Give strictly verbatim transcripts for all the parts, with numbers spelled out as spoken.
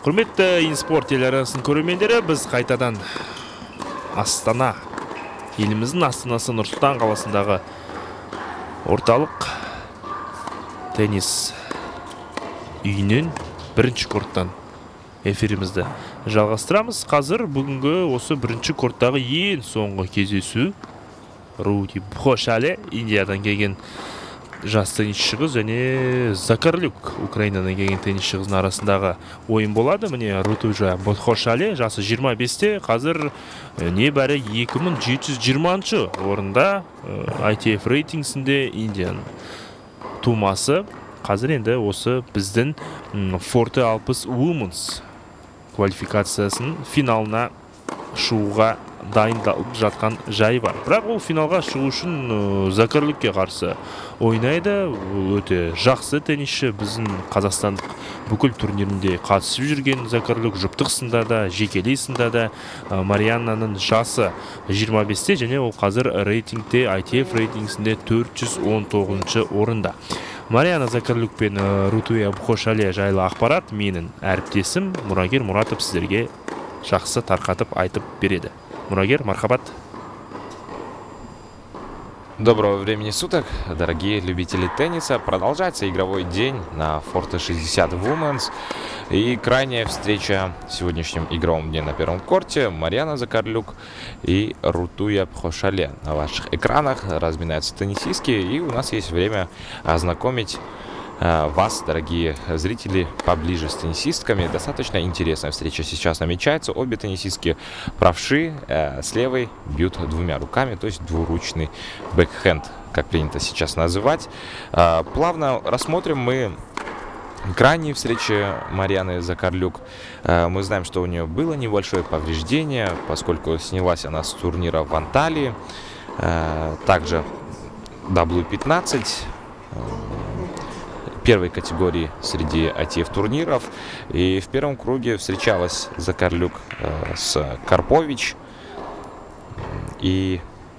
Құрметті инспорт телеарнасын көрермендері, біз қайтадан Астана, еліміздің астанасы Нұр-Сұлтан қаласындағы орталық теннис үйінен бірінші корттан эфирімізді жалғастырамыз. Қазір бүгінгі осы бірінші корттағы ең соңғы кездесу Руди Бхошале, Индиядан келген жас теннисші қыз, және Закарлюк, Украинадан келген теннисші қыздың арасындағы ойын болады. Міне Рутуя Бхошале жасы жиырма бесте, қазір небәрі екі мың жеті жүз жиырманшы орында ай ти эф рейтингісінде Индияның тумасы. Қазір енді осы біздің Forte алпыс Women's квалификациясының финалына шығуға дайындалып жатқан жайы бар. Бірақ ол финалға шығу үшін Закарлюкке қарсы ойнайды. Өте жақсы теннисші, біздің қазақстандық бүкіл турнирінде қатысып жүрген Закарлюк, жұптық сында да, жекелей сында да. Марианнаның жасы жиырма бесте, және ол қазір рейтингте, ай ти эф рейтингісінде төрт жүз он тоғызыншы орында. Марианна Закарлюк пен Рутуя Бхошале жайлы ақпарат менің әріптесім Мұрагер Мұратов сіздерге жақсы тарқатып айтып береді. Мурагер, мархабат. Доброго времени суток, дорогие любители тенниса. Продолжается игровой день на Forte шестьдесят Women's. И крайняя встреча в сегодняшнем игровом дне на первом корте. Марианна Закарлюк и Рутуя Бхошале. На ваших экранах разминаются теннисистки. И у нас есть время ознакомить вас, дорогие зрители, поближе с теннисистками. Достаточно интересная встреча сейчас намечается. Обе теннисистки правши, э, с левой бьют двумя руками, то есть двуручный бэкхенд, как принято сейчас называть. Э, плавно рассмотрим мы крайние встречи Марианны Закарлюк. Э, мы знаем, что у нее было небольшое повреждение, поскольку снялась она с турнира в Анталии. Э, также дабл ю пятнадцать. Первой категории среди ай ти эф турниров. И в первом круге встречалась Закарлюк э, с Карпович. И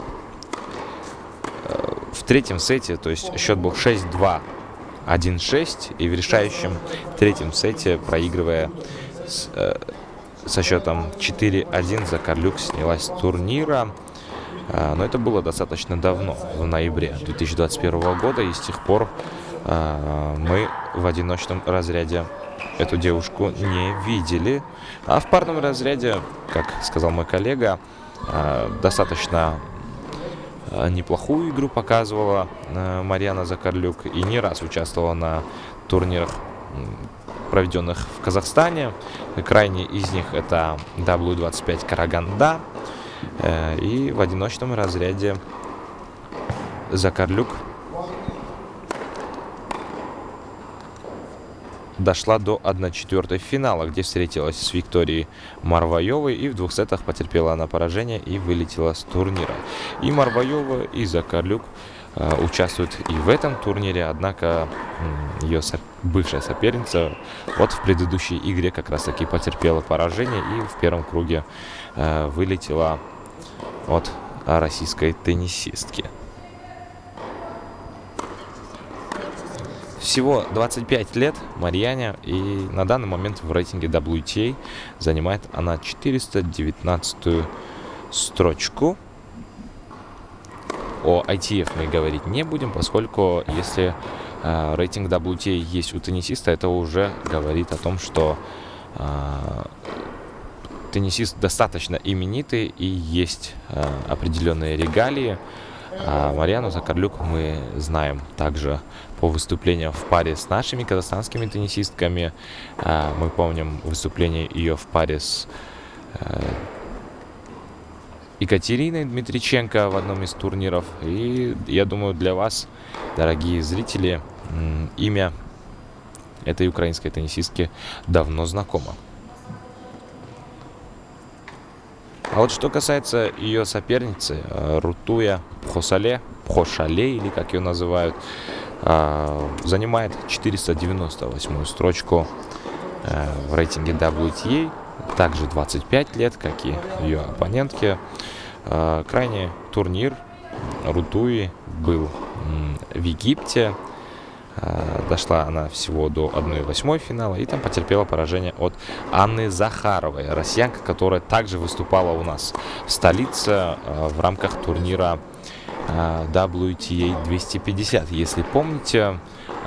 э, в третьем сете, то есть счет был шесть-два, один-шесть. И в решающем третьем сете, проигрывая с, э, со счетом четыре-один, Закарлюк снялась с турнира. Э, но это было достаточно давно, в ноябре две тысячи двадцать первого года. И с тех пор мы в одиночном разряде эту девушку не видели. А в парном разряде, как сказал мой коллега, достаточно неплохую игру показывала Марианна Закарлюк и не раз участвовала на турнирах, проведенных в Казахстане. Крайний из них это дабл ю двадцать пять Караганда. И в одиночном разряде Закарлюк дошла до одной четвертой финала, где встретилась с Викторией Марваевой, и в двух сетах потерпела она поражение и вылетела с турнира. И Марваева, и Закарлюк э, участвуют и в этом турнире, однако э, ее со бывшая соперница вот в предыдущей игре как раз таки потерпела поражение и в первом круге э, вылетела от российской теннисистки. Всего двадцать пять лет Марианне, и на данный момент в рейтинге дабл ю ти эй занимает она четыреста девятнадцатую строчку. О ай ти эф мы говорить не будем, поскольку если э, рейтинг дабл ю ти эй есть у теннисиста, это уже говорит о том, что э, теннисист достаточно именитый и есть э, определенные регалии. А Марианну Закарлюк мы знаем также по выступлениям в паре с нашими казахстанскими теннисистками. Мы помним выступление ее в паре с Екатериной Дмитриченко в одном из турниров. И я думаю, для вас, дорогие зрители, имя этой украинской теннисистки давно знакомо. А вот что касается ее соперницы, Рутуя Бхошале, Бхошале, или как ее называют, занимает четыреста девяносто восьмую строчку в рейтинге дабл ю ти эй. Также двадцать пять лет, как и ее оппонентке. Крайний турнир Рутуи был в Египте. Дошла она всего до одной восьмой финала и там потерпела поражение от Анны Захаровой, россиянка, которая также выступала у нас в столице в рамках турнира дабл ю ти эй двести пятьдесят. Если помните,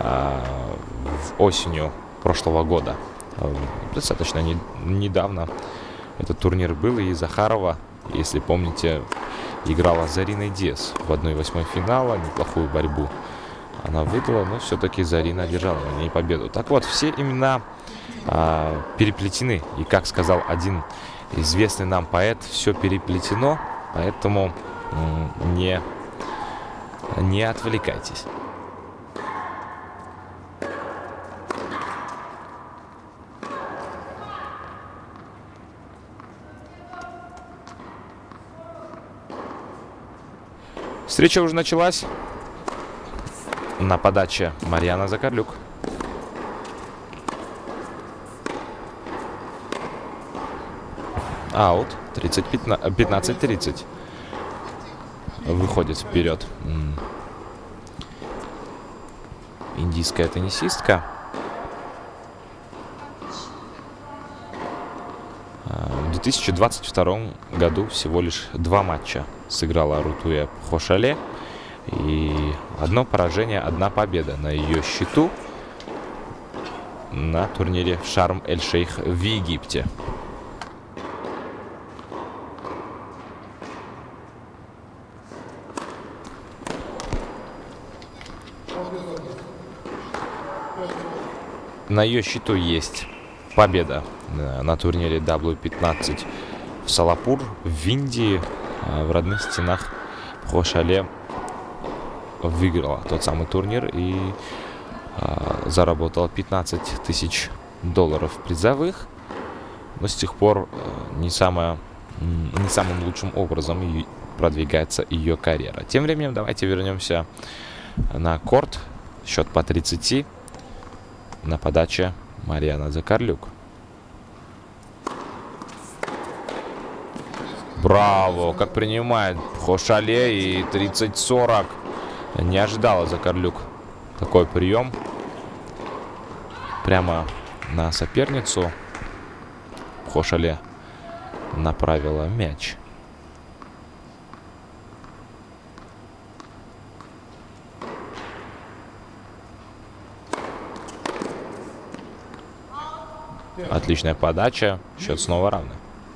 осенью прошлого года, достаточно не, недавно этот турнир был, и Захарова, если помните, играла с Зариной Диас в одной восьмой финала, неплохую борьбу она выдала, но все-таки Зарина одержала на ней победу. Так вот, все имена а, переплетены. И, как сказал один известный нам поэт, все переплетено, поэтому не, не отвлекайтесь. Встреча уже началась. На подаче Марьяна Закарлюк. Аут. пятнадцать тридцать. Выходит вперед индийская теннисистка. В две тысячи двадцать втором году всего лишь два матча сыграла Рутуя Пхошале. И одно поражение, одна победа на ее счету на турнире в Шарм-эль-Шейх в Египте. На ее счету есть победа на турнире дабл ю пятнадцать в Солапур в Индии, в родных стенах Пхошале выиграла тот самый турнир и а, заработала пятнадцать тысяч долларов призовых, но с тех пор а, не, самое, не самым лучшим образом и продвигается ее карьера. Тем временем давайте вернемся на корт. Счет по тридцати. На подаче Марьяна Закарлюк. Браво! Как принимает Пхошале, и тридцать сорок. Не ожидала Закарлюк такой прием. Прямо на соперницу Пхошале направила мяч. Отличная подача. Счет снова равный.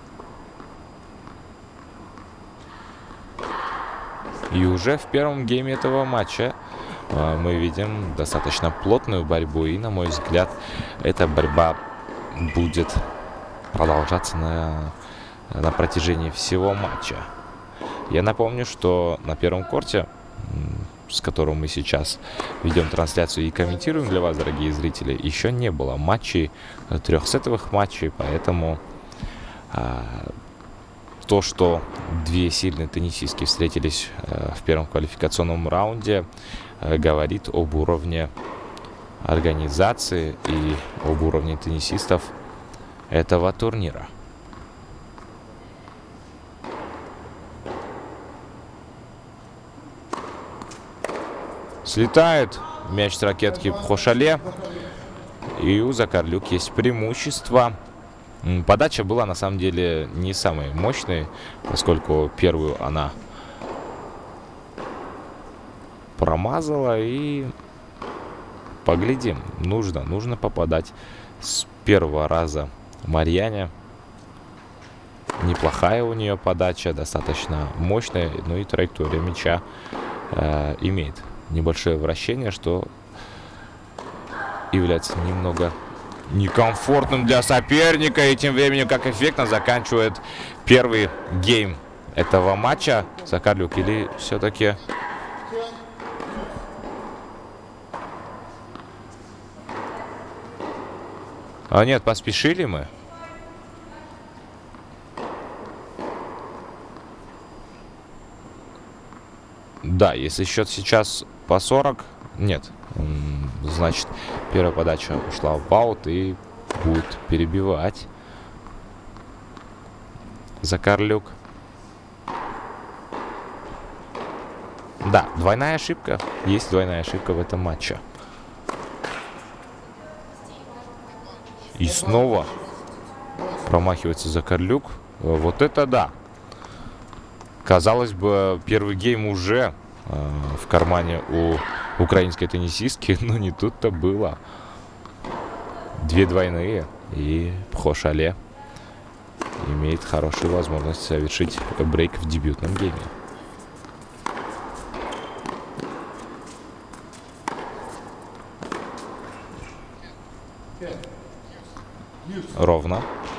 И уже в первом гейме этого матча э, мы видим достаточно плотную борьбу. И, на мой взгляд, эта борьба будет продолжаться на, на протяжении всего матча. Я напомню, что на первом корте, с которым мы сейчас ведем трансляцию и комментируем для вас, дорогие зрители, еще не было матчей, трехсетовых матчей, поэтому... Э, То, что две сильные теннисистки встретились э, в первом квалификационном раунде, э, говорит об уровне организации и об уровне теннисистов этого турнира. Слетает мяч с ракетки Пхошале, и у Закарлюк есть преимущество. Подача была на самом деле не самой мощной, поскольку первую она промазала. И поглядим, нужно, нужно попадать с первого раза Марьяне. Неплохая у нее подача, достаточно мощная, ну и траектория мяча э, имеет небольшое вращение, что является немного некомфортным для соперника. И тем временем, как эффектно заканчивает первый гейм этого матча Закарлюк. Или все-таки а нет, поспешили мы. Да, если счет сейчас по сорок, нет, значит, первая подача ушла в аут и будет перебивать Закарлюк. Да, двойная ошибка. Есть двойная ошибка в этом матче. И снова промахивается Закарлюк. Вот это да. Казалось бы, первый гейм уже э, в кармане у украинской теннисистки, но не тут-то было. Две двойные, и Пхо-Шале имеет хорошую возможность совершить брейк в дебютном гейме. Ровно.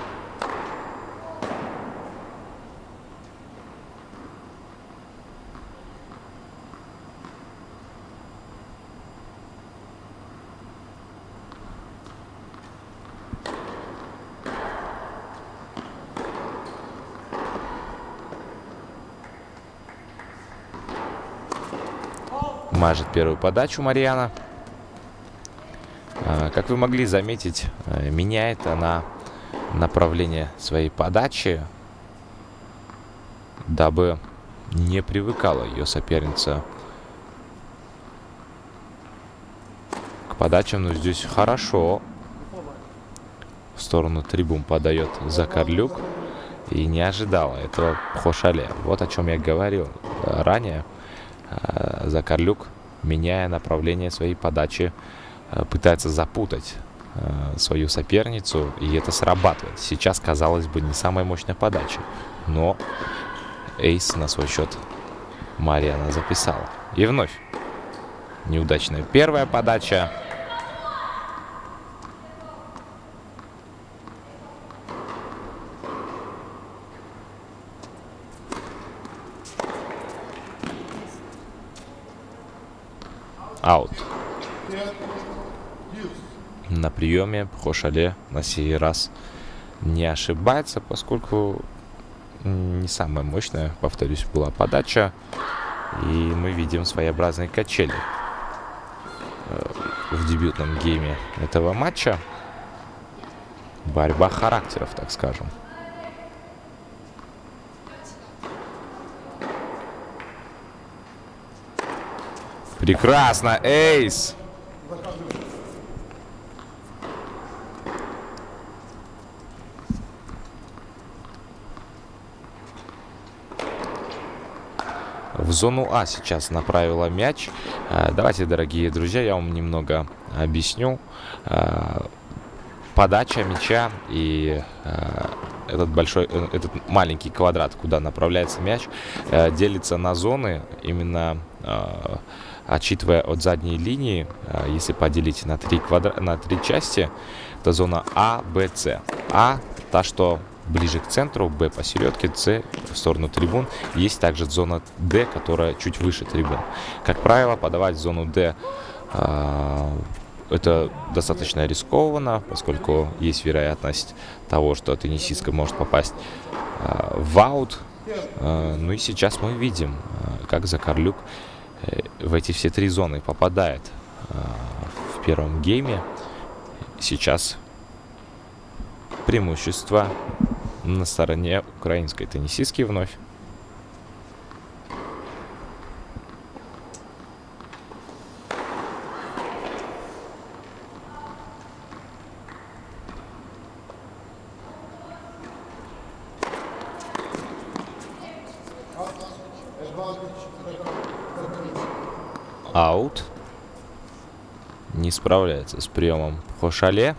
Мажет первую подачу Марьяна. Как вы могли заметить, меняет она направление своей подачи, дабы не привыкала ее соперница к подачам. Но здесь хорошо в сторону трибун подает Закарлюк. И не ожидала этого Пхо-Шале. Вот о чем я говорил ранее. Закарлюк, меняя направление своей подачи, пытается запутать свою соперницу, и это срабатывает. Сейчас, казалось бы, не самая мощная подача, но эйс на свой счет Марьяна записала. И вновь неудачная первая подача. Аут. На приеме Пхо-Шале на сей раз не ошибается, поскольку не самая мощная, повторюсь, была подача. И мы видим своеобразные качели в дебютном гейме этого матча. Борьба характеров, так скажем. Прекрасно, эйс! В зону А сейчас направила мяч. Давайте, дорогие друзья, я вам немного объясню. Подача мяча и этот большой, этот маленький квадрат, куда направляется мяч, делится на зоны, именно отсчитывая от задней линии. Если поделить на три, квадра... на три части, это зона А, Б, С. А — та, что ближе к центру, Б посередке, С в сторону трибун. Есть также зона Д, которая чуть выше трибун. Как правило, подавать в зону Д э, это достаточно рискованно, поскольку есть вероятность того, что теннисистка может попасть э, в аут. Э, ну и сейчас мы видим, э, как Закарлюк э, в эти все три зоны попадает э, в первом гейме. Сейчас преимущество на стороне украинской теннисистки вновь. Аут. Не справляется с приемом Пхо-Шале.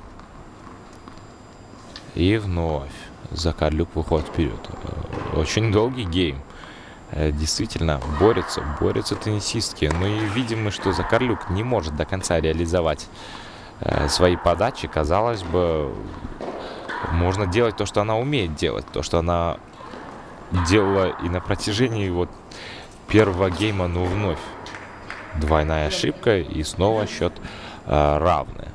И вновь Закарлюк выходит вперед. Очень долгий гейм. Действительно, борются, борются теннисистки. Но и видим мы, что Закарлюк не может до конца реализовать свои подачи. Казалось бы, можно делать то, что она умеет делать. То, что она делала и на протяжении вот первого гейма, но вновь двойная ошибка, и снова счет э, равный.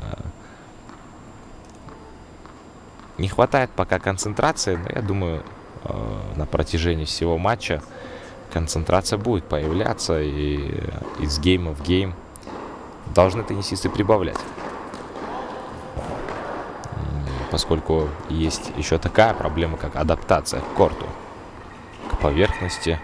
Не хватает пока концентрации, но я думаю, э, на протяжении всего матча концентрация будет появляться, и из гейма в гейм должны теннисисты прибавлять. Поскольку есть еще такая проблема, как адаптация к корту, к поверхности.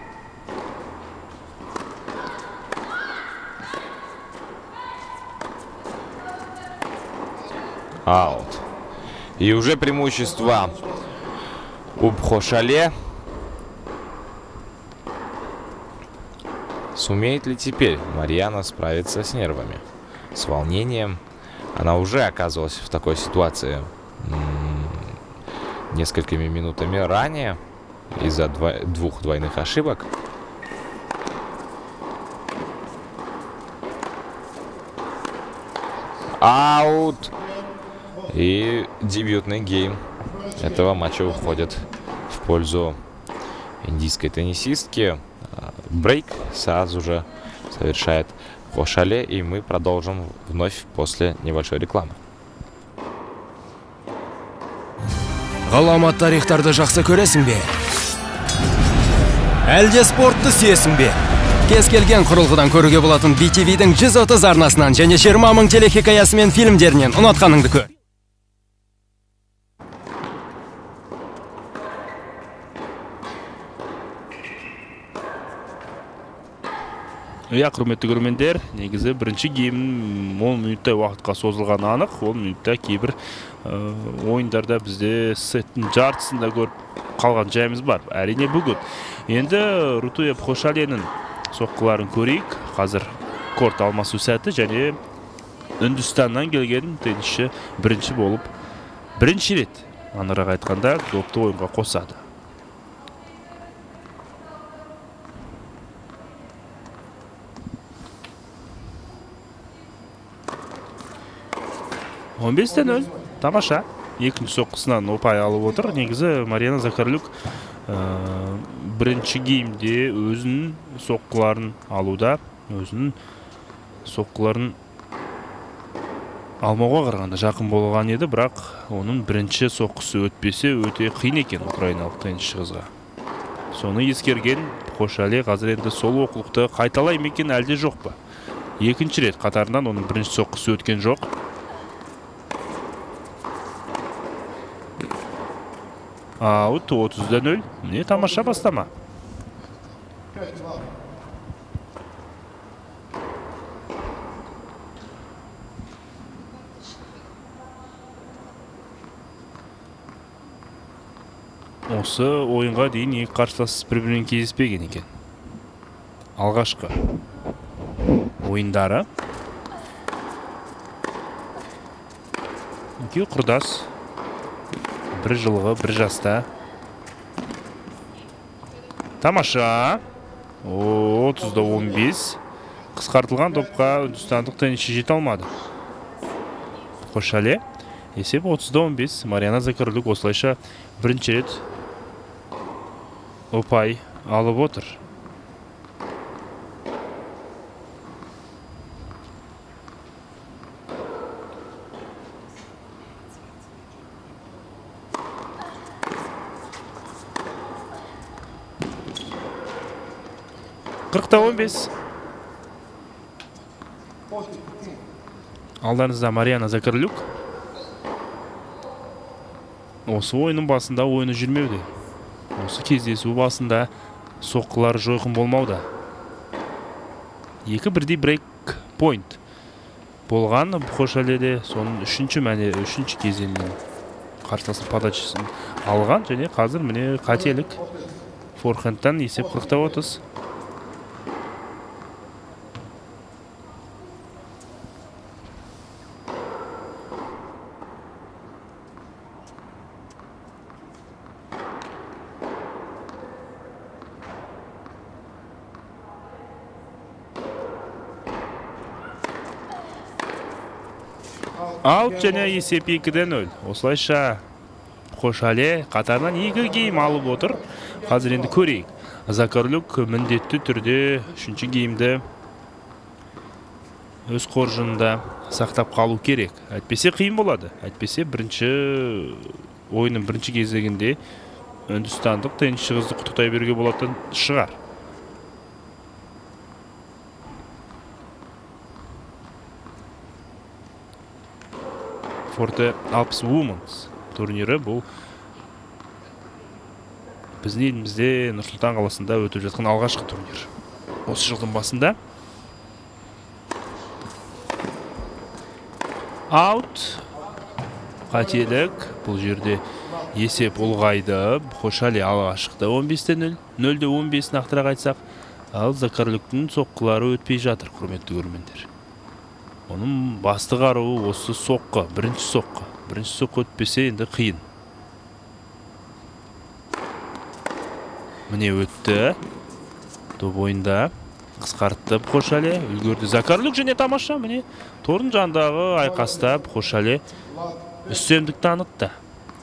Аут. И уже преимущество у Пхошале. Сумеет ли теперь Марьяна справиться с нервами, с волнением? Она уже оказывалась в такой ситуации несколькими минутами ранее из-за дво- двух двойных ошибок. Аут! И дебютный гейм этого матча уходит в пользу индийской теннисистки. Брейк сразу же совершает Пхошале, и мы продолжим вновь после небольшой рекламы. Ғаламат тарихтарды жақсы көресің бе? Әлде спортты сүйесің бе? Кез келген құрылғыдан көруге болатын би ти ви-дің жүз отыз арнасынан және жиырма мың телехикаясы мен фильмдерінен ұнатқаныңды көр. Иә, құрметті көрермендер, негізі бірінші гейм он минуттай уақытқа созылғаны анық. он минутта кейбір ойындарда бізде сеттің жартысында көріп қалған жайымыз бар. Әрине бүгін. Енді Рутуя Пхошаленің соққыларын көрейік. Қазір корт алмасу сәті және Үндістаннан келген теннисші бірінші болып, бірінші рет, анырақ айтқанда, допты ойынға қосады. он бесте нөл. Тамаша. Екінші соққысынан ұпай алып отыр. Негізі Марьяна Закарлюк бірінші геймде өзінің соққыларын алуда, өзінің соққыларын алмауға қарағанда жақын болған еді, бірақ оның бірінші соққысы өтпесе өте қиын екен украиналық теннисші қызға. Соны ескерген Пхошале қазір енді сол оқулықты қайталай ма екен, әлде жоқ па? Екінші рет қатарынан оның бірінші соққысы өткен жоқ. Аут отызда нөл. Не тамаша бастама. Осы ойынға дейін екі қарсылас бір-бірімен кездеспеген екен. Алғашқы ойындары. Екеуі құрдас. Бір жылғы, бір жаста. Тамаша. отызда он бес. Қысқартылған допқа үндістандық теннисші жете алмады. Пхошале. Есеп отызда он бес. Марьяна Закарлюк осылайша бірінші рет ұпай алып отыр. қырықта он бес. Алдарыңызда Марьяна Закарлюк. Осы ойынның басында ойыны жүрмеуде. Осы кездесу басында соққылар жойқын болмауда. Екі бірдей брейк пойнт болған Пхошаледе, соның үшінші мәне, үшінші кезеңнің қарсыласын подачасын алған, және қазір міне қателік форхендтан есеп қырықта отыз. Аут және есеп екіде нөл. Осылайша Пхошале қатарынан екі гейм алып отыр. Қазір енді көрейік. Закарлюк міндетті түрде үшінші геймді өз қоржынында сақтап қалу керек. Әйтпесе қиын болады. Әйтпесе бірінші ойынның бірінші кезегінде үндістандық теннисші қызды құттықтай беруге болатын шығар. Forte Alps Women's турнирі бұл біздің елімізде Нұр-Сұлтан қаласында өтіп жатқан алғашқы турнир. Осы жылдың басында. Аут. Қателік. Бұл жерде есеп ұлғайды. Бхошале алға шықты. он бесте нөл. нөлде он бес нақтырақ айтсақ. Ал Закарлюктің соққылары өтпей жатыр, құрметті көрермендер. Оның басты қаруы осы соққы, бірінші соққы. Бірінші соққы өтпесе енді қиын. Міне өтті. Топ ойында қысқартты Бхошале. Үлгерді Закарлюк және тамаша. Міне торын жандағы айқаста Бхошале үстемдік танытты.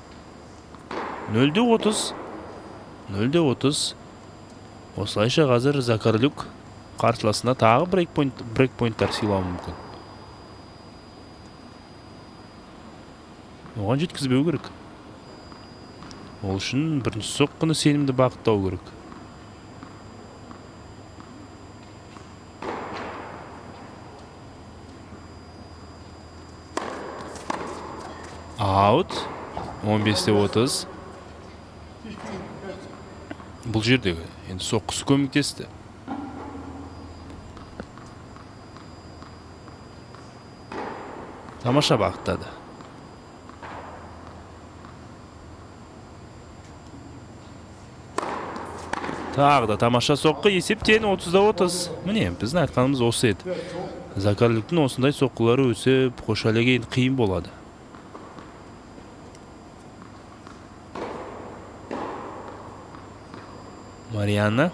нөлде отыз. нөлде отыз. Осылайша қазір Закарлюк қарсыласына тағы брейкпойнттар сыйлауы мүмкін. Оған жеткізбеу керек. Ол үшін бірінші соққыны сенімді бағыттау керек. Аут. он бесте отыз. Бұл жердегі енді соққысы көмектесті. Тамаша бағыттады. Тағы да тамаша соққы, есептен отызда отыз. Міне, біздің айтқанымыз осы еді. Закарлюктің осындай соққылары өсе Бхошалеге қиын болады. Марианна.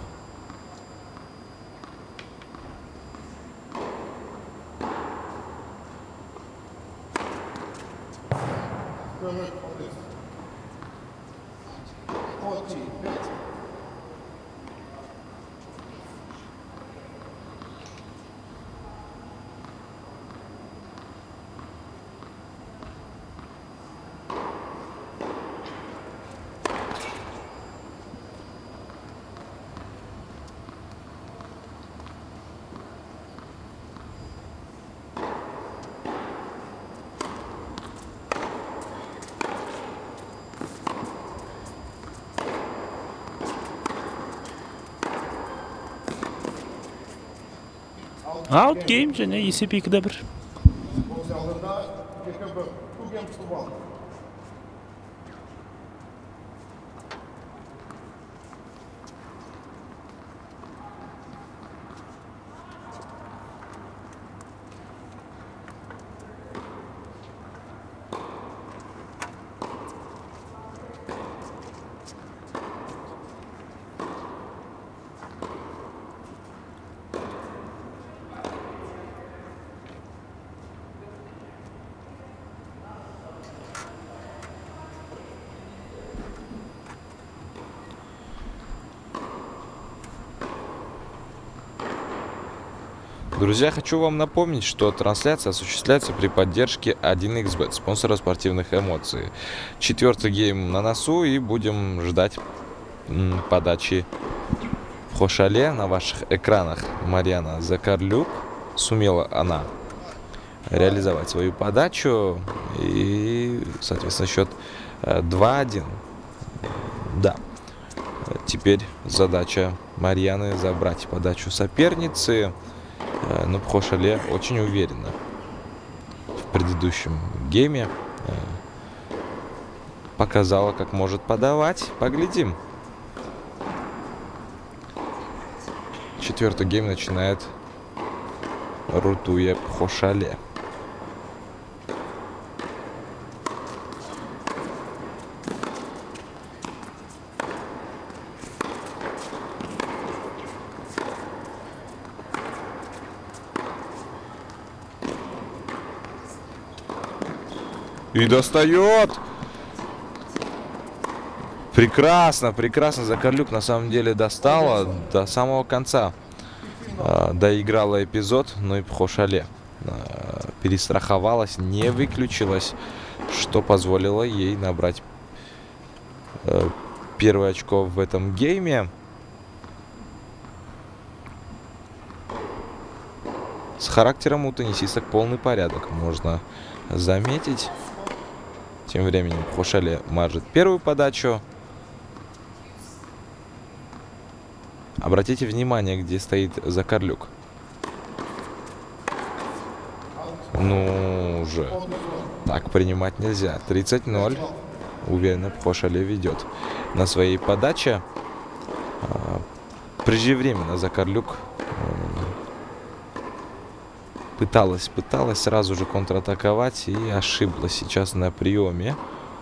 Аут гейм және есеп екіде бір. Друзья, хочу вам напомнить, что трансляция осуществляется при поддержке один икс бет, спонсора спортивных эмоций. Четвертый гейм на носу, и будем ждать подачи Бхошале на ваших экранах. Марианна Закарлюк. Сумела она реализовать свою подачу, и, соответственно, счет два один. Да. Теперь задача Марианны забрать подачу соперницы. Но Бхошале очень уверенно в предыдущем гейме показала, как может подавать. Поглядим. Четвертый гейм начинает Рутуя Бхошале. И достает! Прекрасно, прекрасно. Закарлюк на самом деле достала до самого конца. Э, доиграла эпизод, но и Бхошале э, перестраховалась, не выключилась, что позволило ей набрать э, первое очко в этом гейме. С характером у теннисисток полный порядок, можно заметить. Тем временем Бхошале мажет первую подачу. Обратите внимание, где стоит Закарлюк. Ну, уже. Так принимать нельзя. тридцать ноль. Уверенно Пхошале ведет. На своей подаче преждевременно Закарлюк пыталась, пыталась сразу же контратаковать и ошиблась сейчас на приеме.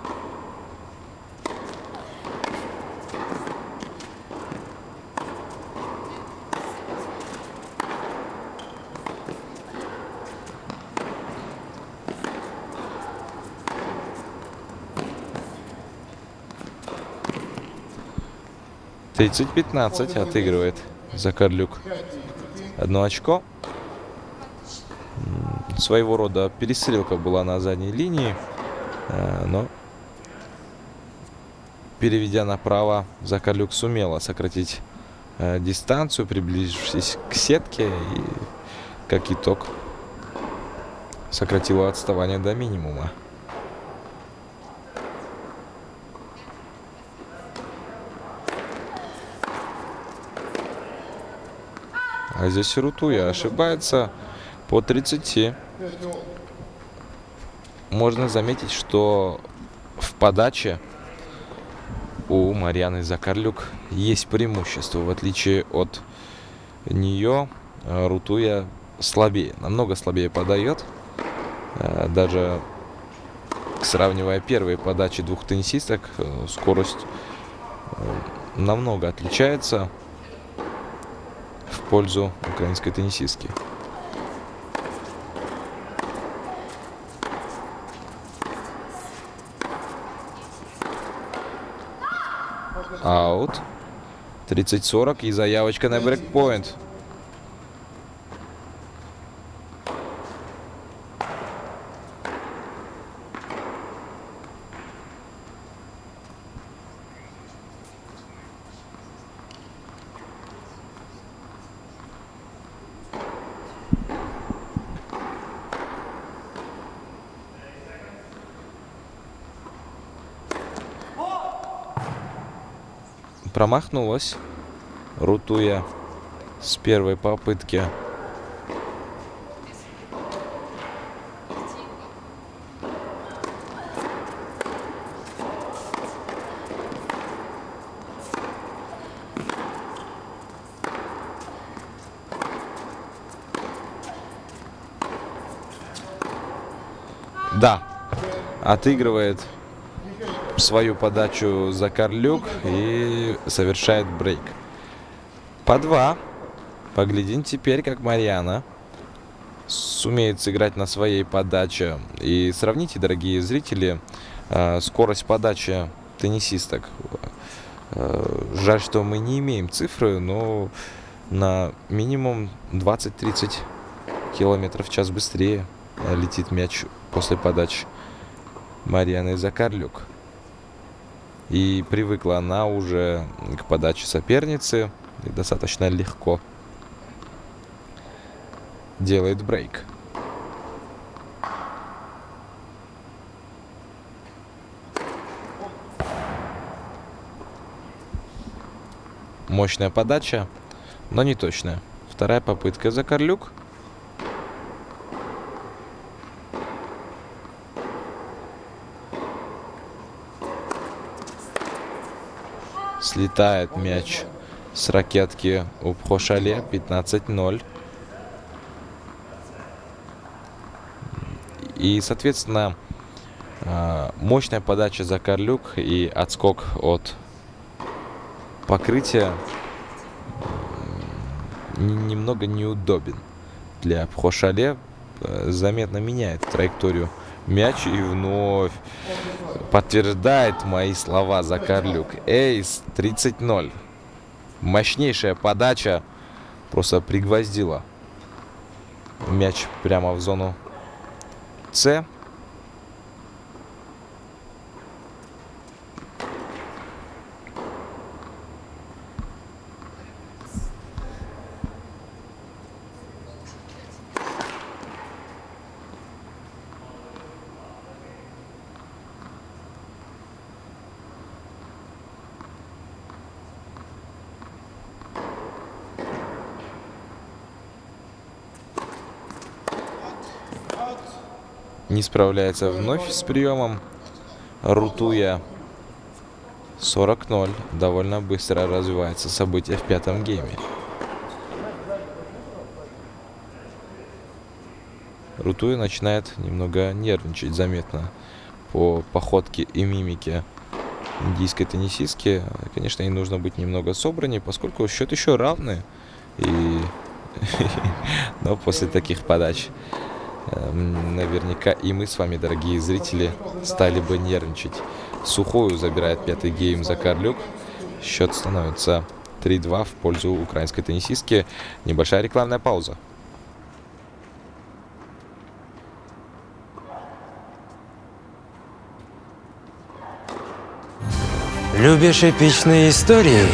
тридцать пятнадцать отыгрывает Закарлюк. Одно очко. Своего рода перестрелка была на задней линии, но, переведя направо, Закарлюк сумела сократить дистанцию, приблизившись к сетке, и, как итог, сократила отставание до минимума. А здесь Рутуя ошибается по тридцати. Можно заметить, что в подаче у Марианы Закарлюк есть преимущество. В отличие от нее, Рутуя слабее, намного слабее подает. Даже сравнивая первые подачи двух теннисисток, скорость намного отличается в пользу украинской теннисистки. Аут. тридцать сорок и заявочка на брейкпоинт. Промахнулась Рутуя с первой попытки. Да, отыгрывает свою подачу Закарлюк и совершает брейк. По два. Поглядим теперь, как Мариана сумеет сыграть на своей подаче. И сравните, дорогие зрители, скорость подачи теннисисток. Жаль, что мы не имеем цифры, но на минимум двадцать-тридцать километров в час быстрее летит мяч после подачи Марианы Закарлюк. И привыкла она уже к подаче соперницы. И достаточно легко делает брейк. Мощная подача, но не точная. Вторая попытка Закарлюк. Слетает мяч с ракетки у Пхошале. Пятнадцать ноль. И, соответственно, мощная подача Закарлюк и отскок от покрытия немного неудобен для Пхошале. Заметно меняет траекторию мяч и вновь подтверждает мои слова Закарлюк. Эйс. Тридцать ноль. Мощнейшая подача просто пригвоздила мяч прямо в зону С. не справляется вновь с приемом. Рутуя. сорок ноль. Довольно быстро развивается событие в пятом гейме. Рутуя начинает немного нервничать заметно по походке и мимике индийской теннисистки. Конечно, ей нужно быть немного собранней, поскольку счет еще равный. И... Но после таких подач наверняка и мы с вами, дорогие зрители, стали бы нервничать. Сухую забирает пятый гейм Закарлюк. Счет становится три-два в пользу украинской теннисистки. Небольшая рекламная пауза. Любишь эпичные истории?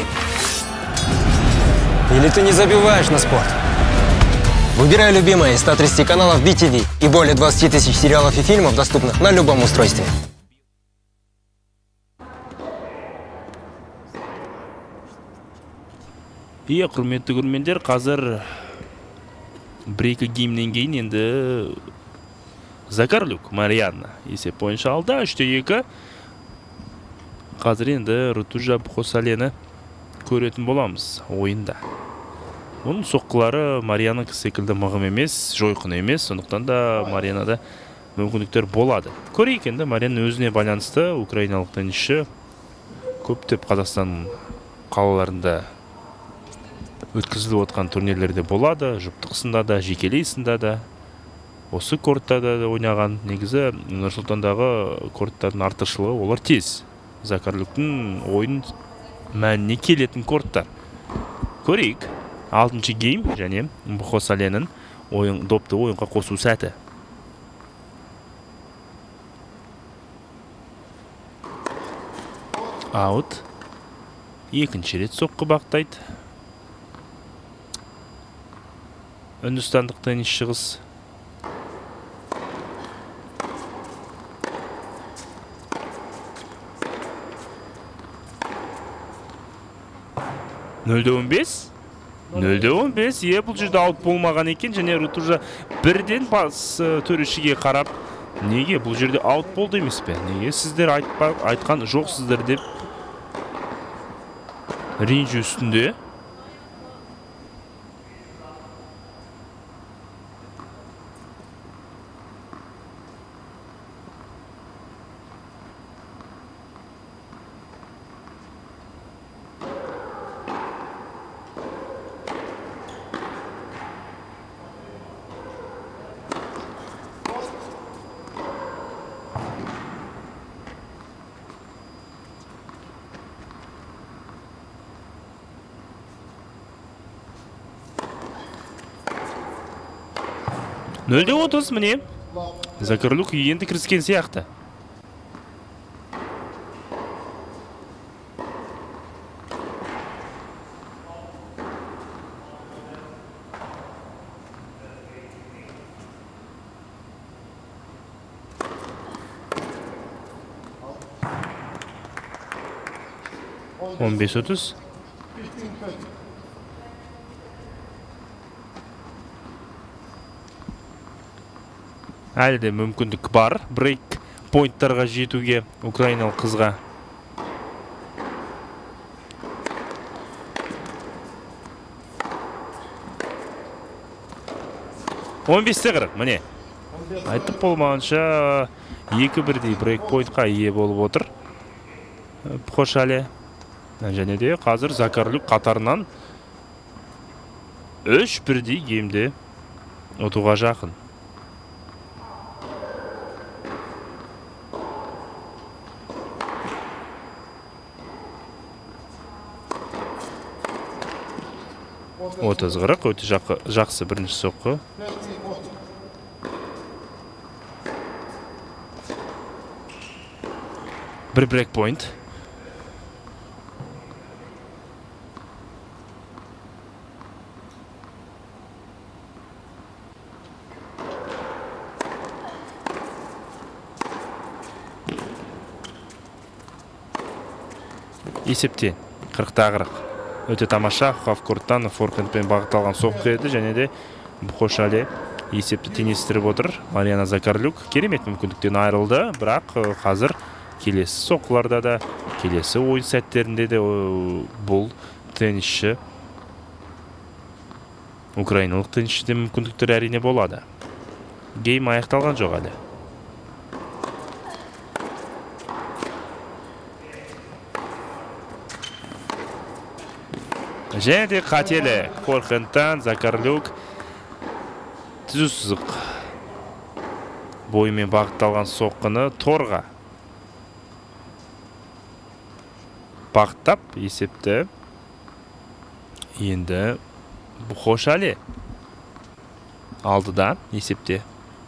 Или ты не забиваешь на спорт? Выбирай любимое из ста тридцати каналов би ти ви и более двадцати тысяч сериалов и фильмов доступных на любом устройстве. Iya, құрметті көрермендер, қазір бір-екі геймнен кейін енді Закарлюк Марианна есеп бойынша алды. үште екі. Қазір енді Рутужа Бхосалені көретін боламыз ойында. Оның соққылары Марианна секілді мығым емес, жойқын емес, сондықтан да Марианнада мүмкіндіктер болады. Көрейік енді, Марианна өзіне байланысты украиналық теннисші көптеп Қазақстан қалаларында өткізіліп отқан турнирлерде болады, жұптық сында да, жекелей сында да, осы кортта да ойнаған. Негізі Нұрсұлтандағы корттардың артықшылығы олар тез. Закарлюктың ойын мәніне келетін корттар. Көрейік. алтыншы гейм және Бхосаленің ойын допты ойынға қосу сәті. Аут. Екінші рет соққы бақтайды. Үндістандық теннисші қыз. нөлде он бес. нөлде он бес. Е, бұл жерде аут болмаған екен, және Рутужа бірден бас төрешіге қарап, неге бұл жерде аут болды емес пе? Неге сіздер айтқан жоқсыздар деп ренжі үстінде. нөлде отыз, міне. Закарлюк енді кіріскен сияқты. он бес отыз. Әлі де мүмкіндік бар брейк пойнттарға жетуге украиналық қызға. он бесте қырық, міне. Айтып болмағанша екі бірдей брейк пойнтқа ие болып отыр Бхосале. Және де қазір Закарлюк қатарынан үш бірдей геймде ұтуға жақын. отыз қырық, өте жақсы бірінші соққы. Бір брейк пойнт. Есепте қырықта қырық. Өте тамаша, хавкорттан форхендпен бағытталған соққы еді, және де Бухошали есепті теңестіріп отыр. Мариана Закарлюк керемет мүмкіндіктен айырылды, бірақ қазір келесі соққыларда да, келесі ойын сәттерінде де бұл теннисші, украиналық теннисшіде мүмкіндіктер әрине болады. Гейм аяқталған жоқ әлі. Және де қателі Форхендтан Закарлюк түзу сызық бойымен бағытталған соққыны торға бағыттап есепті. Енді Бухошали алдыда есепте.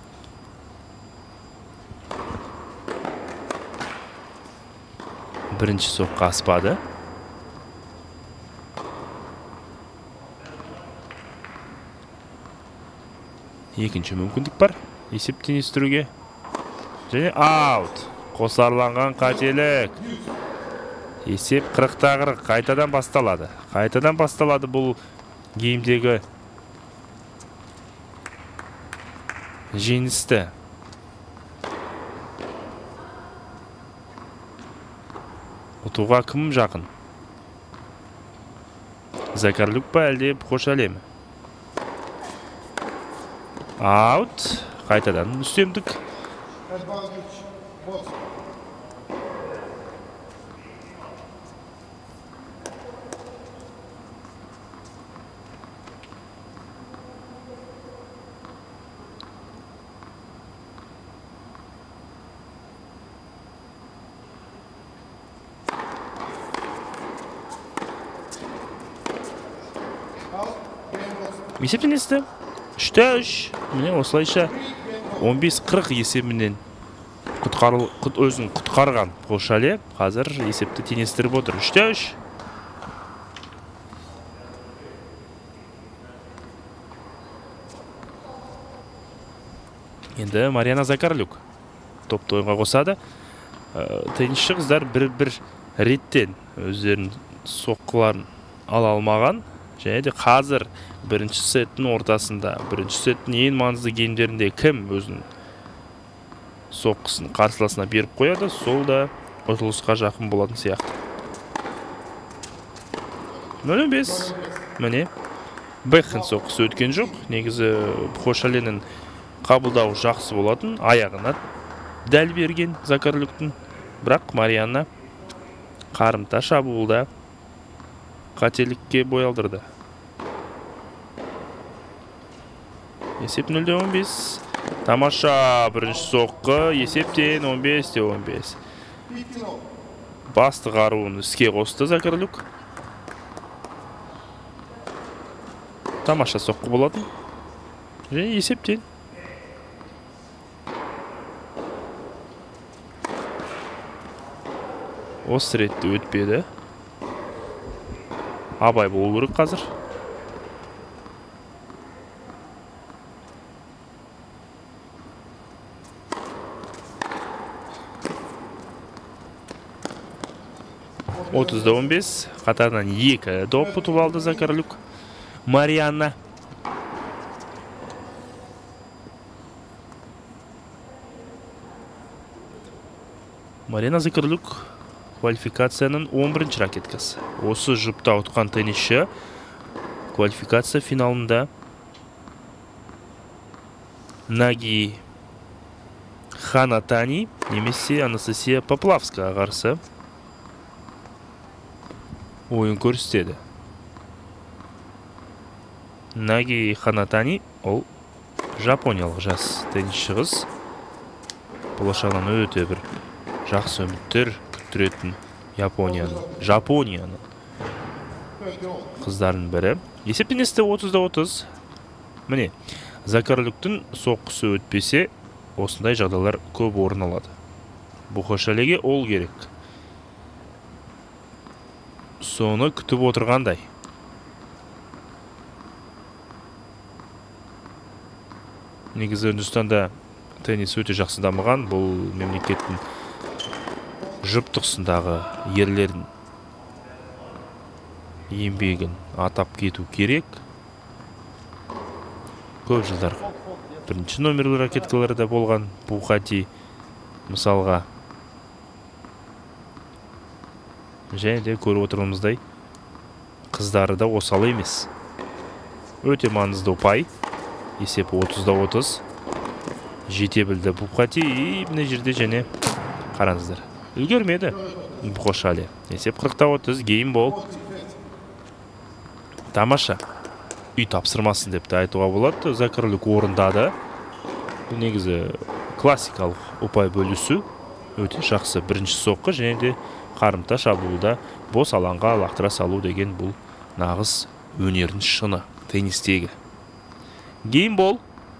Бірінші соққы аспады. Екінші мүмкіндік бар есеп теңестіруге. Және аут. Қосарланған қателік. Есеп қырықта қырық. Қайтадан басталады. Қайтадан басталады бұл геймдегі жеңісті. Ұтуға кім жақын? Закарлюк па әлде Бухошали ме? Аут. Қайтадан үстемдік. Есептен есті. үште үш. Міне осылайша он бес қырық есебінен өзін құтқарған Бухошали қазір есепті теңестіріп отыр. үште үш. Енді Мариана Закарлюк топты ойынға қосады. Теннисші қыздар бір-бір реттен өздерінің соққыларын ала алмаған. Және де қазір бірінші сеттің ортасында, бірінші сеттің ең маңызды геймдерінде кім өзінің соққысын қарсыласына беріп қояды, сол да ұтылысқа жақын болатын сияқты. нөл бес. Міне, бэкхенд соққысы өткен жоқ. Негізі Бухошалинің қабылдауы жақсы болатын, аяғына дәл берген Закарлюктың. Бірақ Мариана қарымта шабуылда қателікке бой алдырды. Есеп нөл он бес. Тамаша бірінші соққы. Есептен он бес те он бес. Басты қаруын іске қосты Закарлюк. Тамаша соққы болатын. Және есептен. Осы ретті өтпеді. Абай болу керек қазір. отызда он бес. Қатарынан екі доп ұтып алды Закарлюк. Мариана. Мариана Закарлюк квалификацияның он бірінші ракеткасы. Осы жұпта ұтқан теннисші квалификация финалында Наги Ханатани немесе Анастасия Поплавская қарсы ойын көрсетеді. Наги Ханатани ол жапониялық жас теннисші қыз. Болашағынан өте бір жақсы үміттер күттіретін Японияны, Жапонияны қыздардың бірі. Есептен есті отызда отыз. Міне, Закарлюктың соққысы өтпесе, осындай жағдайлар көп орын алады. Бухошалиге ол керек. Соны күтіп отырғандай. Негізі Үндістанда теннис өте жақсы дамыған. Бұл мемлекеттің жұптықсындағы ерлердің еңбегін атап кету керек. көп жылдар бірінші номерлі ракеткалары да болған Бухати мысалға. Және де көріп отырғанымыздай қыздары да осал емес. Өте маңызды ұпай. Есеп отызда отыз. Жете білді Бухати. И мына жерде және қараңыздар. Үлгермеді Бхошале. Есеп қырықта отыз. Гейм бол. Тамаша. Үй тапсырмасын деп те айтуға болады. Закарлюк орындады. Бұл негізі классикалық ұпай бөлісу. Өте жақсы бірінші соққы және де қарымта шабуылда бос алаңға лақтыра салу деген бұл нағыз өнердің шыны теннистегі. Гейм бол.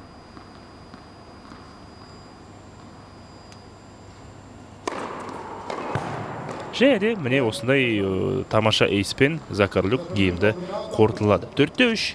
Және де міне осындай тамаша эйспен Закарлюк геймді қорытылады. төртте үш.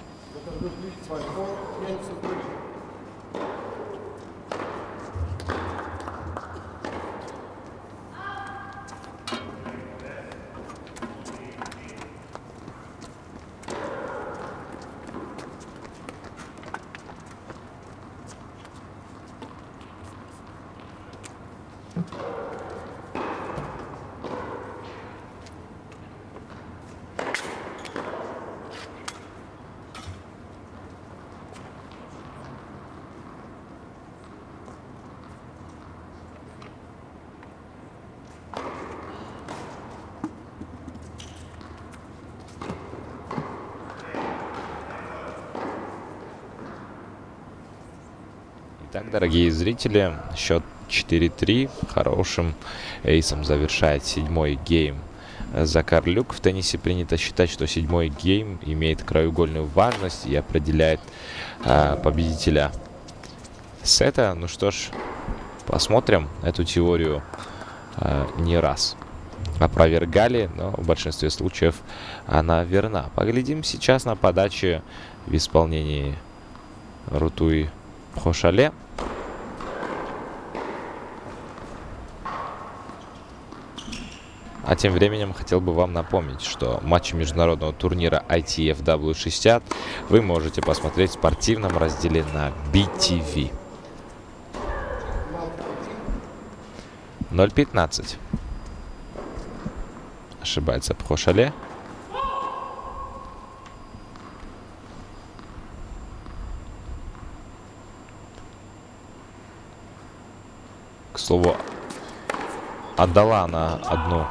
Итак, дорогие зрители, счет четыре три. Хорошим эйсом завершает седьмой гейм Закарлюк. В теннисе принято считать, что седьмой гейм имеет краеугольную важность и определяет а, победителя сета. Ну что ж, посмотрим. Эту теорию а, не раз опровергали, но в большинстве случаев она верна. Поглядим сейчас на подачи в исполнении Рутуи Бхошале. А тем временем хотел бы вам напомнить, что матчи международного турнира ай ти эф дабл ю шестьдесят вы можете посмотреть в спортивном разделе на би ти ви. ноль пятнадцать. Ошибается Бхошале. К слову, отдала она одну,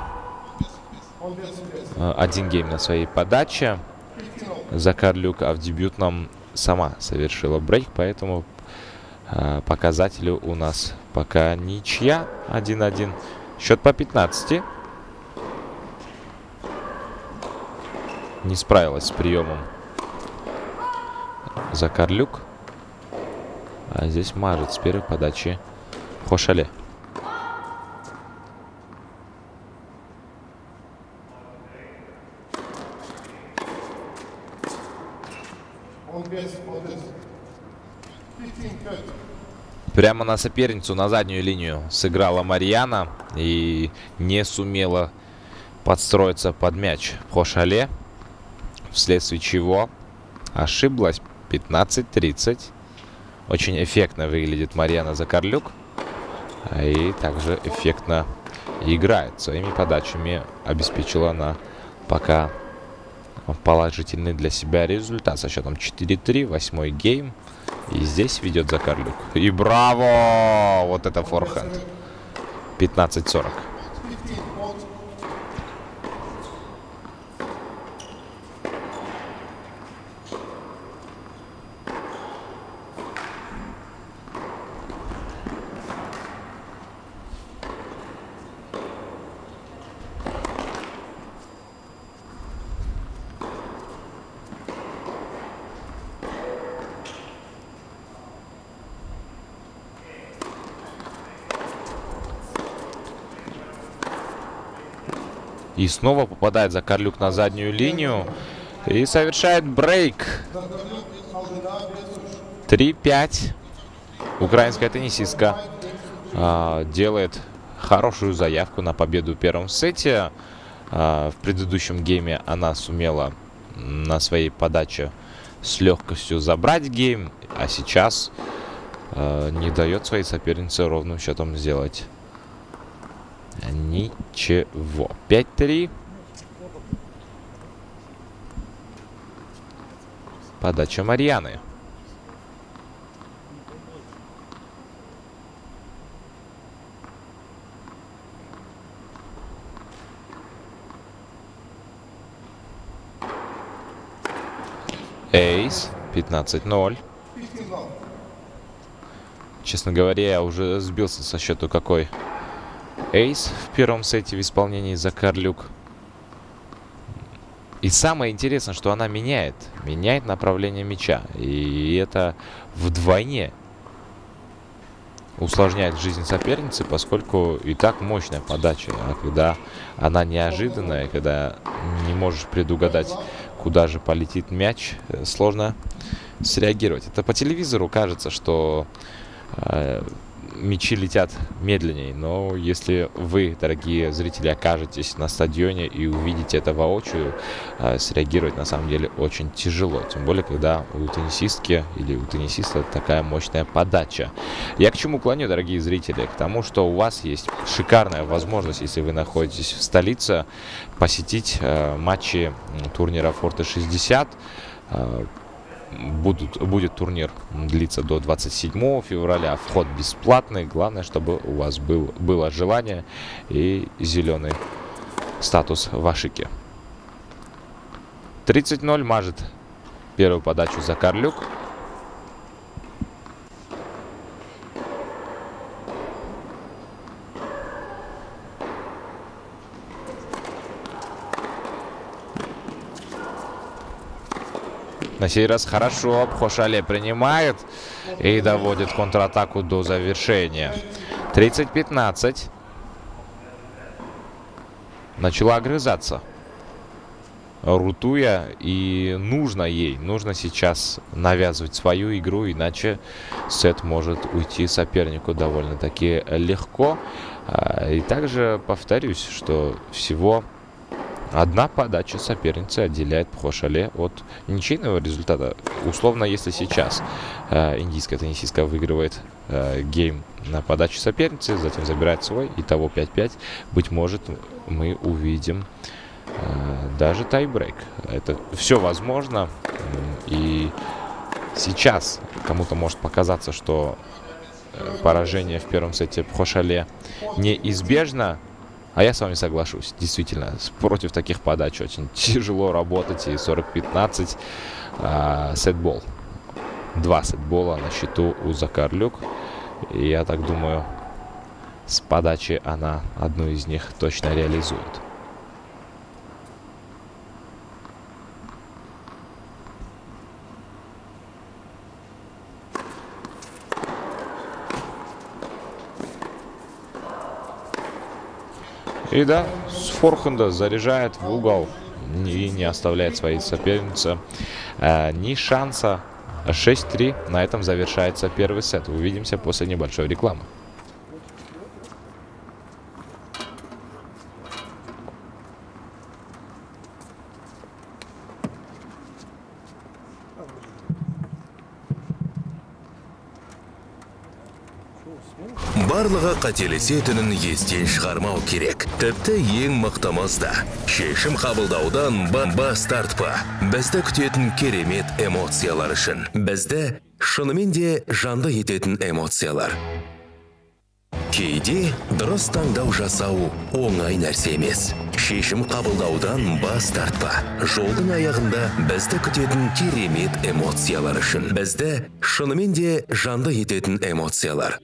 один гейм на своей подаче Закарлюк, а в дебютном сама совершила брейк, поэтому э, показателю у нас пока ничья, один один. Счет по пятнадцати. Не справилась с приемом Закарлюк, а здесь мажет с первой подачи Бхошале. Прямо на соперницу, на заднюю линию сыграла Марьяна и не сумела подстроиться под мяч Бхошале, вследствие чего ошиблась. Пятнадцать тридцать. Очень эффектно выглядит Марьяна Закарлюк. И также эффектно играет. Своими подачами обеспечила она пока положительный для себя результат со счетом четыре три. Восьмой гейм. И здесь ведет Закарлюк. И браво! Вот это форхенд. пятнадцать сорок. И снова попадает Закарлюк на заднюю линию и совершает брейк. три пять. Украинская теннисистка а, делает хорошую заявку на победу в первом сете. А, в предыдущем гейме она сумела на своей подаче с легкостью забрать гейм. а сейчас э, не дает своей сопернице ровным счетом сделать ничего. пять-три. Подача Марьяны. Эйс. пятнадцать ноль. Честно говоря, я уже сбился со счету, какой эйс в первом сете в исполнении Закарлюк. И самое интересное, что она меняет. Меняет направление мяча. И это вдвойне усложняет жизнь соперницы, поскольку и так мощная подача. А когда она неожиданная, когда не можешь предугадать, куда же полетит мяч, сложно среагировать. Это по телевизору кажется, что э, мячи летят медленнее, но если вы, дорогие зрители, окажетесь на стадионе и увидите это воочию, э, среагировать на самом деле очень тяжело, тем более, когда у теннисистки или у теннисиста такая мощная подача. Я к чему клоню, дорогие зрители? К тому, что у вас есть шикарная возможность, если вы находитесь в столице, посетить э, матчи турнира Форте шестьдесят. Э, Будут, будет турнир длиться до двадцать седьмого февраля. Вход бесплатный. Главное, чтобы у вас был, было желание и зеленый статус в Ашике. тридцать ноль мажет первую подачу Закарлюк. На сей раз хорошо Пхошале принимает и доводит контратаку до завершения. тридцать пятнадцать. Начала огрызаться Рутуя, и нужно ей, нужно сейчас навязывать свою игру, иначе сет может уйти сопернику довольно-таки легко. И также повторюсь, что всего одна подача соперницы отделяет Пхошале от ничейного результата. Условно, если сейчас э, индийская теннисистка выигрывает э, гейм на подаче соперницы, затем забирает свой, итого пять-пять, быть может, мы увидим э, даже тайбрейк. Это все возможно. И сейчас кому-то может показаться, что э, поражение в первом сете Пхошале неизбежно. А я с вами соглашусь. Действительно, против таких подач очень тяжело работать. И сорок пятнадцать э, сетбол. Два сетбола на счету у Закарлюк. И я так думаю, с подачи она одну из них точно реализует. И да, с форхенда заряжает в угол и не оставляет своей сопернице э, ни шанса. шесть-три. На этом завершается первый сет. Увидимся после небольшой рекламы. Барлығы қателесетінін естен шығармау керек. Тіпті ең мықтымыз да. Шешім қабылдаудан бас тартпа. Бізді күтетін керемет эмоциялар үшін. Бізді шынымен де жанды ететін эмоциялар. Кейде дұрыс таңдау жасау оңай нәрсе емес. Шешім қабылдаудан бас тартпа. Жолдың аяғында бізді күтетін керемет эмоциялар үшін. Бізді шынымен де жанды ететін эмоциялар.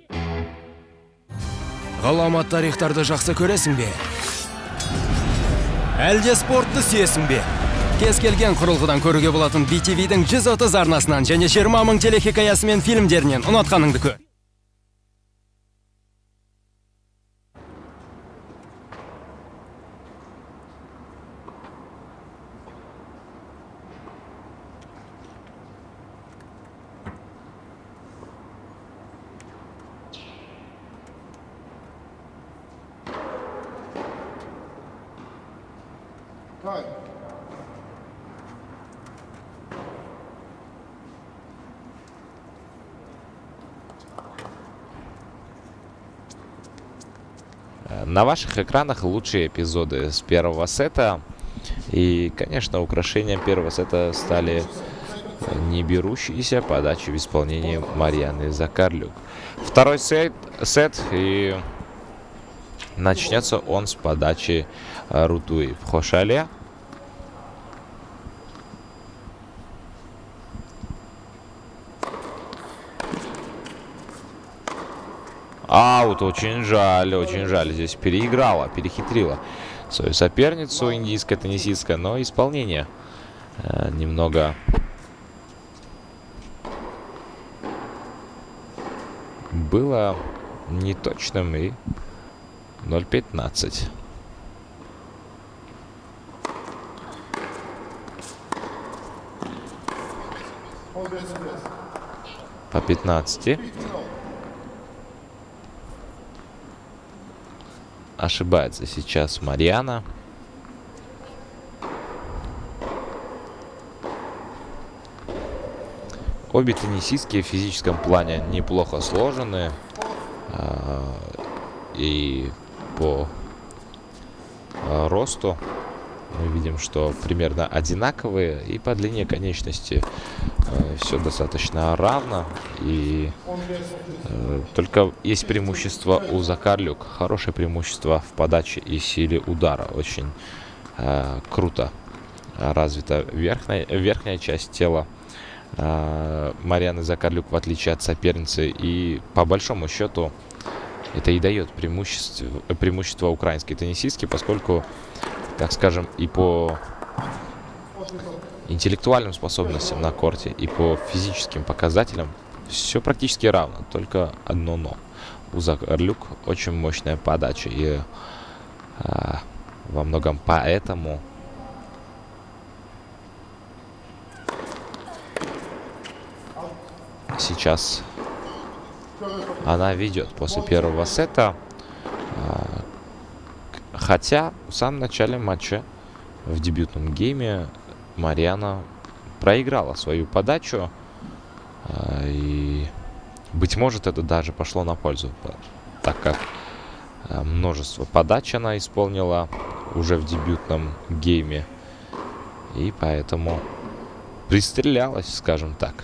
Ғаламат тарихтарды жақсы көресің бе? Әлде спортты сүйесің бе? Кез келген құрылғыдан көруге болатын би ти ви-дің жүз отыз арнасынан және жиырма мың телехикаясы мен фильмдерінен ұнатқаныңды көр. На ваших экранах лучшие эпизоды с первого сета. И, конечно, украшением первого сета стали не берущиеся подачи в исполнении Марьяны Закарлюк. Второй сет, сет и начнется он с подачи Рутуи Пхошале. Аут, очень жаль, очень жаль. Здесь переиграла, перехитрила свою соперницу индийская теннисистка, но исполнение э, немного было неточным, и ноль пятнадцать. По пятнадцати. Ошибается сейчас Марьяна. Обе теннисистки в физическом плане неплохо сложены. И по росту мы видим, что примерно одинаковые. И по длине конечности все достаточно равно. И только есть преимущество у Закарлюк. Хорошее преимущество в подаче и силе удара. Очень э, круто развита верхняя, верхняя часть тела э, Марьяны Закарлюк, в отличие от соперницы. И по большому счету это и дает преимущество, преимущество украинской теннисистки, поскольку, так скажем, и по интеллектуальным способностям на корте, и по физическим показателям все практически равно, только одно но. У Закарлюк очень мощная подача, и а, во многом поэтому сейчас она ведет после первого сета. А, хотя в самом начале матча, в дебютном гейме, Марьяна проиграла свою подачу. И, быть может, это даже пошло на пользу, так как множество подач она исполнила уже в дебютном гейме. И поэтому пристрелялась, скажем так.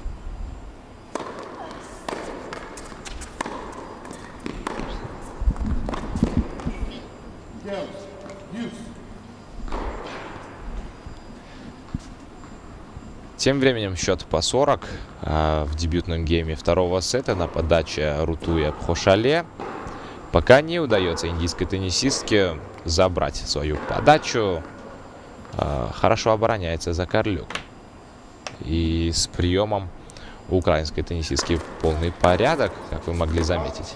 Тем временем счет по сорок а, в дебютном гейме второго сета на подаче Рутуи Пхошале. Пока не удается индийской теннисистке забрать свою подачу. А, хорошо обороняется Закарлюк. И с приемом у украинской теннисистки полный порядок, как вы могли заметить.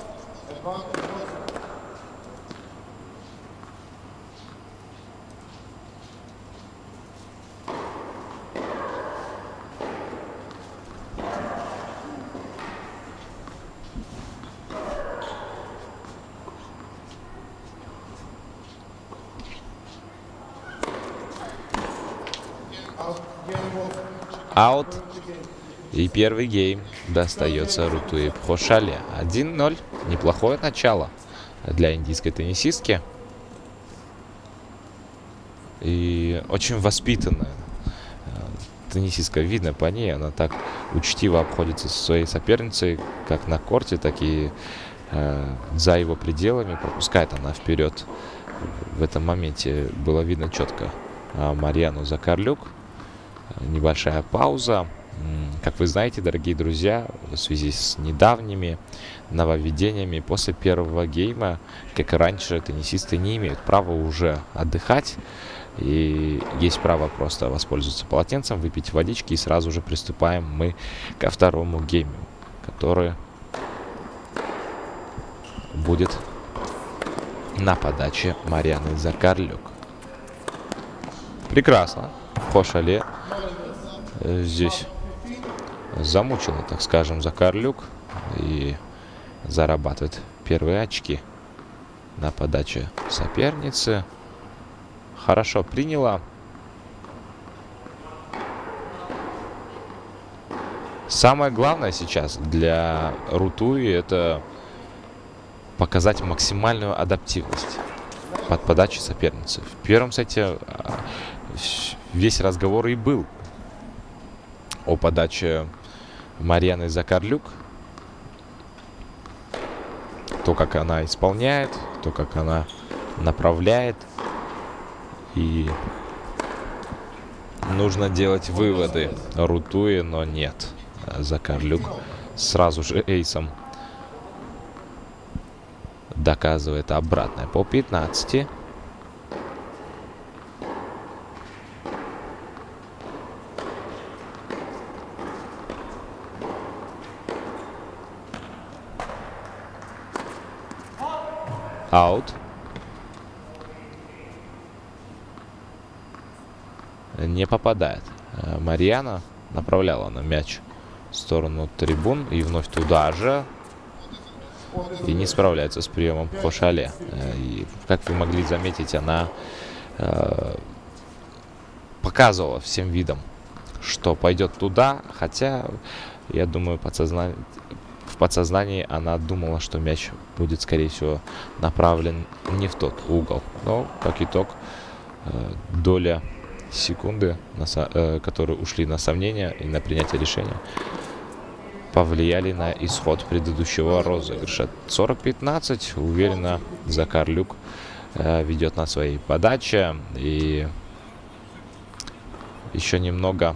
Аут. И первый гейм достается Рутуи Пхошале. один ноль. Неплохое начало для индийской теннисистки. И очень воспитанная теннисистка. Видно по ней. Она так учтиво обходится со своей соперницей, как на корте, так и э, за его пределами. Пропускает она вперед. В этом моменте было видно четко Марьяну Закарлюк. Небольшая пауза. Как вы знаете, дорогие друзья, в связи с недавними нововведениями после первого гейма, как и раньше, теннисисты не имеют права уже отдыхать. И есть право просто воспользоваться полотенцем, выпить водички, и сразу же приступаем мы ко второму гейму, который будет на подаче Марьяны Закарлюк. Прекрасно. Пхошале здесь замучила, так скажем, Закарлюк, и зарабатывает первые очки на подаче соперницы. Хорошо приняла. Самое главное сейчас для Рутуи — это показать максимальную адаптивность. под подачей соперницы. В первом сете весь разговор и был о подаче Марьяны Закарлюк. То, как она исполняет, то, как она направляет. И нужно делать выводы Рутуе, но нет. Закарлюк сразу же эйсом доказывает обратное. По пятнадцати. Аут. Не попадает. Марьяна направляла на мяч в сторону трибун. И вновь туда же. И не справляется с приемом Пхошале. И, как вы могли заметить, она э, показывала всем видом, что пойдет туда. Хотя, я думаю, подсозна... в подсознании она думала, что мяч будет, скорее всего, направлен не в тот угол. Но, как итог, э, доля секунды, на со... э, которые ушли на сомнения и на принятие решения, повлияли на исход предыдущего розыгрыша. сорок пятнадцать. Уверенно Закарлюк э, ведет на своей подаче. И еще немного,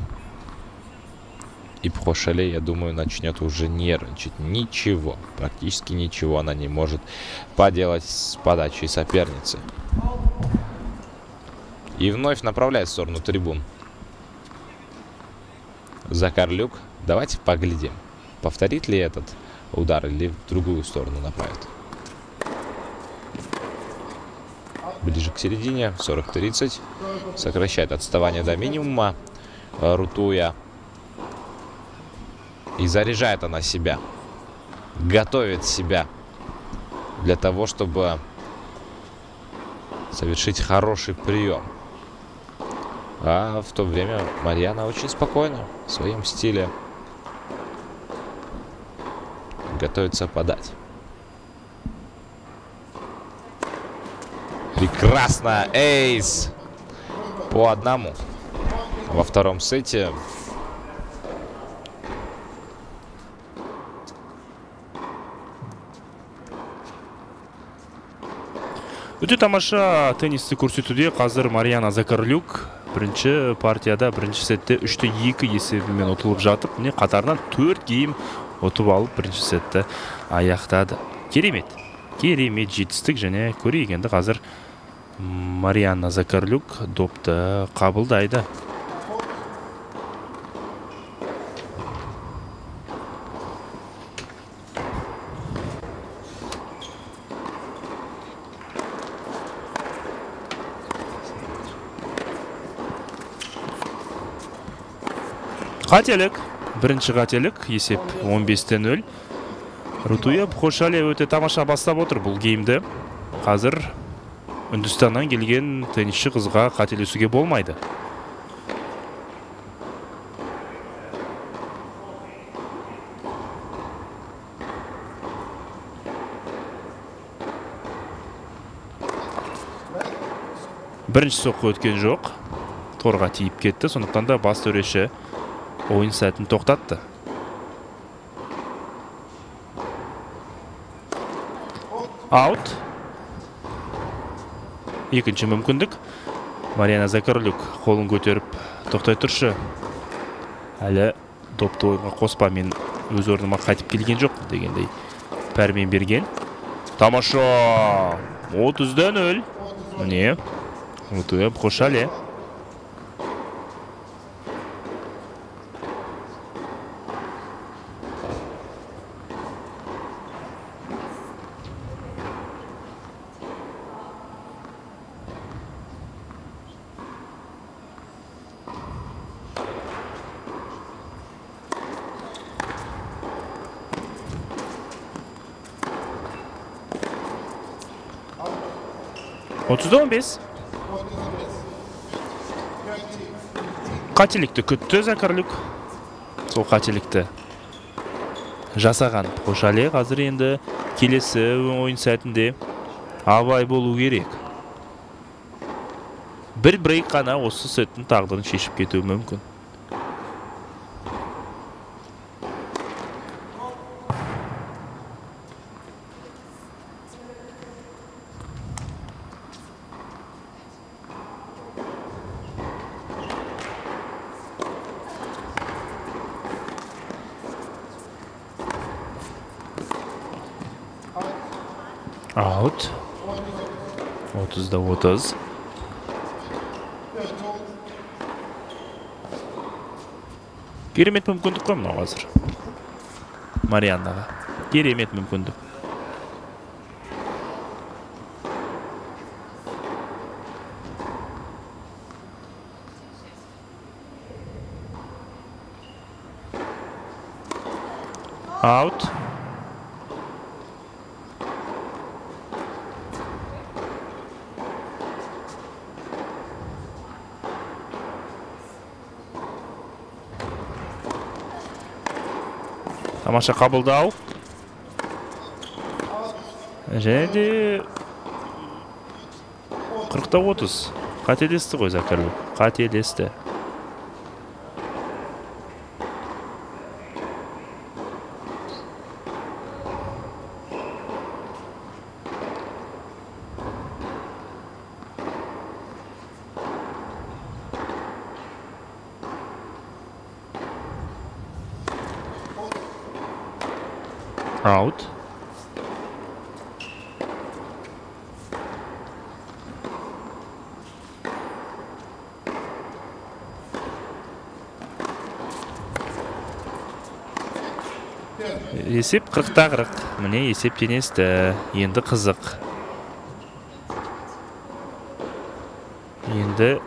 и Пхошале, я думаю, начнет уже нервничать. Ничего, практически ничего она не может поделать с подачей соперницы. И вновь направляет в сторону трибун Закарлюк. Давайте поглядим, повторит ли этот удар или в другую сторону направит. Ближе к середине. сорок тридцать. Сокращает отставание до минимума Рутуя. И заряжает она себя. Готовит себя для того, чтобы совершить хороший прием. А в то время Марьяна очень спокойно в своем стиле готовится подать. Прекрасно! Эйс! По одному. Во втором сете. Өте тамаша теннисті көрсетуде қазір Марьяна Закарлюк бірінші партияда бірінші сетте үште екі есебімен ұтылып жатып, міне қатарынан төрт гейм ұтып алып бірінші сетті аяқтады. Керемет. Керемет жетістік, және көрейік енді қазір Марьяна Закарлюк допты қабылдайды. Қателік, бірінші қателік, есеп он бесте нөл. Рутуя Пхошале өте тамаша бастап отыр бұл геймді. Қазір Үндістаннан келген теннисші қызға қателесуге болмайды. Бірінші соққы өткен жоқ. Торға тиіп кетті, сондықтан да бас төреші ойын сәтін тоқтатты. Аут. Екінші мүмкіндік. Марьяна Закарлюк қолын көтеріп тоқтай тұршы. Әлі допты ойынға қоспа, мен өз орныма қайтып келген жоқ дегендей пәрмен берген. Тамаша! отызда нөл. Міне, Рутуя Пхошале. отызда он бес. Қателікті күтті Закарлюк. Сол қателікті жасаған Пхошале қазір енді келесі ойын сәтінде абай болу керек. бір брейк қана осы сеттің тағдырын шешіп кетуі мүмкін. Аут. отызда отыз. Керемет мүмкіндік қой мынау қазір. Марианнаға. Керемет мүмкіндік. Аут. Тамаша қабылдау. Және де қырықта отыз. Қателесті ғой Закарлюк. Қателесті. Аут. Есеп қырықта қырық. Міне есеп теңесті. Енді қызық. Енді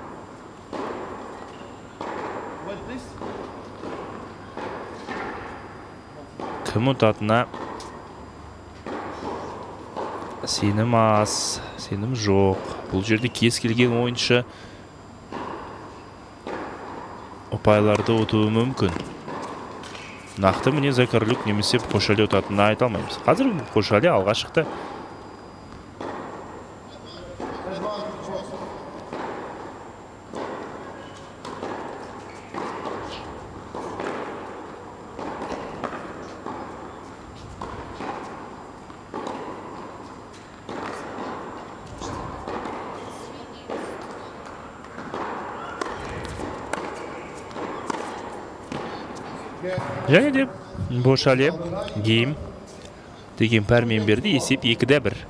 кім ұтатына сенім аз, сенім жоқ. Бұл жерде кез келген ойыншы ұпайларды ұтуы мүмкін. Нақты міне Закарлюк немесе Бхошали ұтатынына айта алмаймыз. Қазір Бхошали алға шықты. Және де Бхошали гейм деген пәрмен берді. Есеп екіде бір.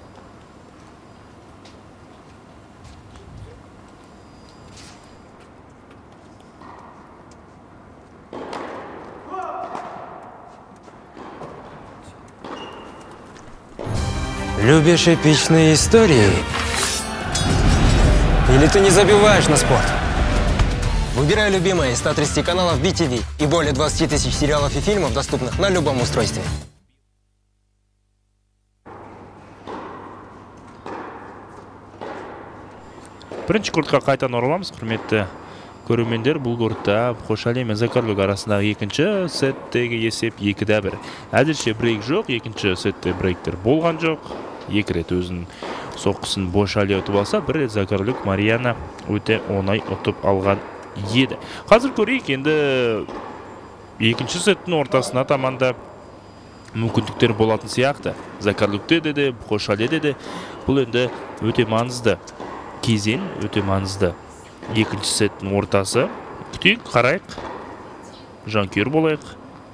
Любишь эпичные истории? Или ты не забиваешь на спорт? Выбирай любимое из ста тридцати каналов би ти ви и более двадцати тысяч сериалов и фильмов, доступных на любом устройстве. Бірінші кортқа қайтан ораламыз, құрметті көрермендер. Бұл кортта Бхошали мен Закарлюк арасындағы екінші сеттегі есеп екіде бір. Әзірше брейк жоқ, екінші сетте брейктер болған жоқ. Екі рет өзінің соққысын Бхошали ұтып алса, бір рет Закарлюк Марианна өте оңай ұтып алған еді. Қазір көрейік, енді екінші сеттің ортасына таманда мүмкіндіктер болатын сияқты. Закарлюкте де, Бхошалиде де. Бұл енді өте маңызды кезең, өте маңызды. Екінші сеттің ортасы. Күтейік, қарайық. Жанкүйер болайық.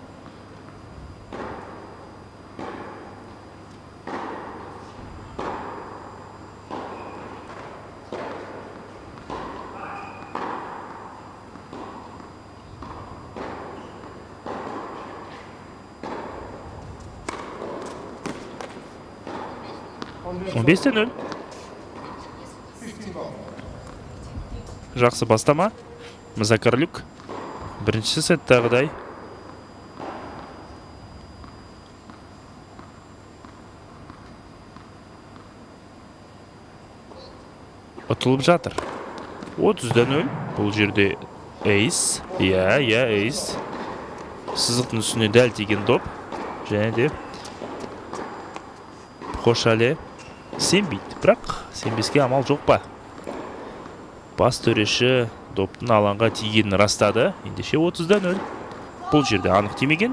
он бесте нөл. Жақсы бастама. Закарлюк. Бірінші сеттағыдай. Ұтылып жатыр. отызда нөл. Бұл жерде эйс. Иә, иә, эйс. Сызықтың үстіне дәл тиген доп. Және де Бхошали сенбейді. Бірақ сенбеске амал жоқ па? бас төреші доптың алаңға тигенін растады. Ендеше отызда нөл. Бұл жерде анық тимеген.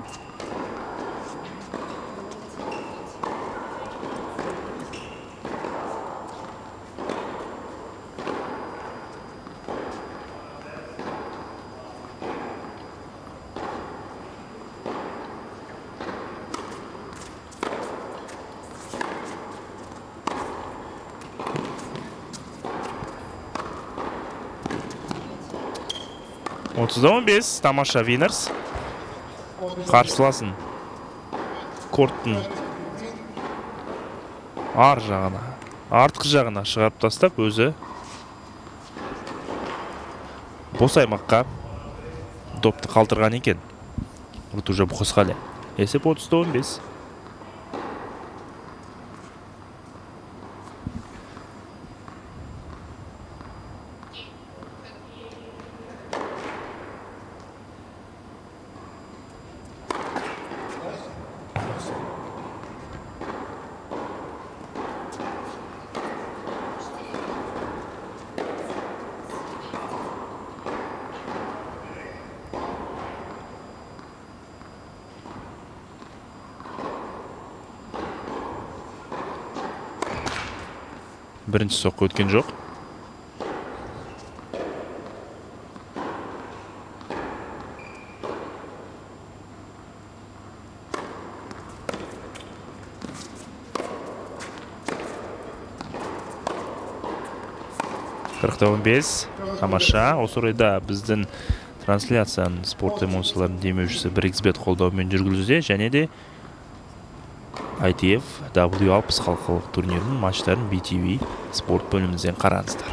отызда он бес. Тамаша Винерс. Қарсыласын корттың ар жағына, артқы жағына шығарып тастап, өзі бос аймаққа допты қалтырған екен. Рутужа Бухосхале. Есеп отызда он бес. Бірінші соққы өткен жоқ. қырықта он бес. Тамаша. Осы орайда біздің трансляцияның спорт эмоцияларын демеушісі бір икс бет қолдауымен жүргізуде, және де ай ти эф дабл ю алпыс халықаралық турнирінің матчтарын би ти ви спорт бөлімімізден қараңыздар.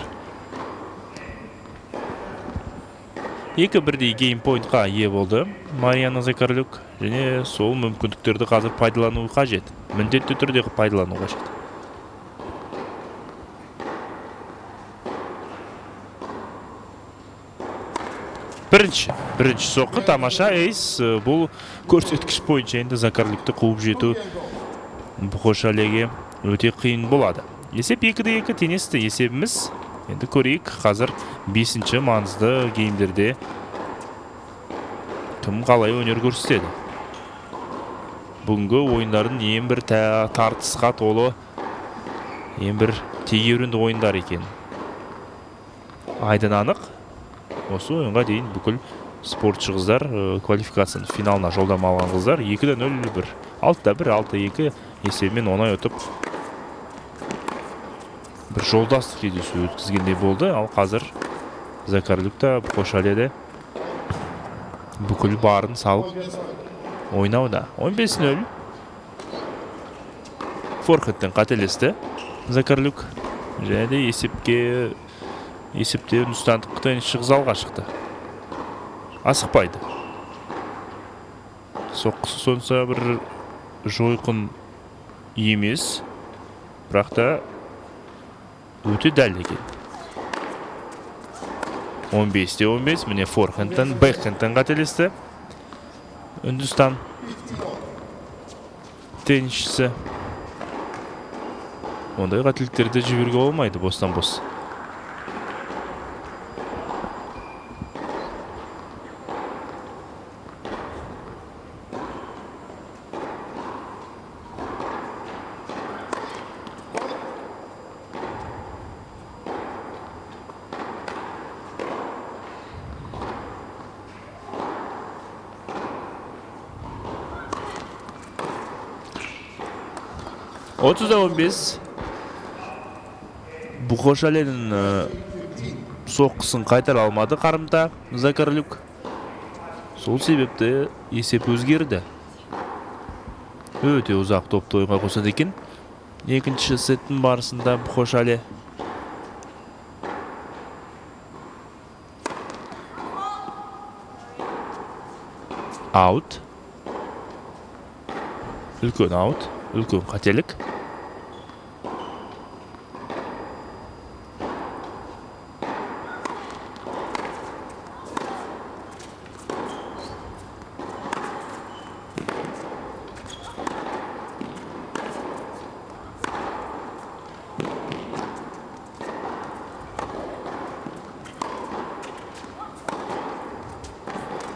Екі бірдей геймпойнтқа ие болды Марияна Закарлюк, және сол мүмкіндіктерді қазір пайдалану қажет. Міндетті түрде пайдалану қажет. Бірінші, бірінші соққы. Тамаша эйс. Бұл көрсеткіш бойынша енді Закарлюкті қуып жету Бухошалеге өте қиын болады. Есеп екіде екі тенесті есебіміз. Енді көрейік, қазір бесінші маңызды геймдерде кім қалай өнер көрсетеді. Бүгінгі ойындардың ең бір тартысқа толы, ең бір тегеурінді ойындар екен. Айдын анық. Осы ойынға дейін бүкіл спортшы қыздар квалификацияның финалына жолдама алған қыздар екіде нөл бір, алтыда бір, алты екі есебімен оңай өтіп бір жолдастық кездесу өткізгендей болды. Ал қазір Закарлюкта Бухошаледе бүкіл барын салып ойнауда. он бес нөл. Форхеттен қателесті Закарлюк, және де есепке есепте үндістандық теннисші қыз алға шықты. Асықпайды. Соққысы сонса бір жойқын емес, бірақ та өте дәл екен. он бесте он бес. Міне форхендтен, бэкхендтен қателесті Үндістан теннисшісі. Ондай қателіктерді жіберге болмайды бостан бос. отызда он бес. Бухошаленің соққысын қайтара алмады қарымта Закарлюк. Сол себепті есеп өзгерді. Өте ұзақ топты ойынға қосады екен. Екінші сеттің барысында Бухошале аут. Үлкен аут, үлкен қателік.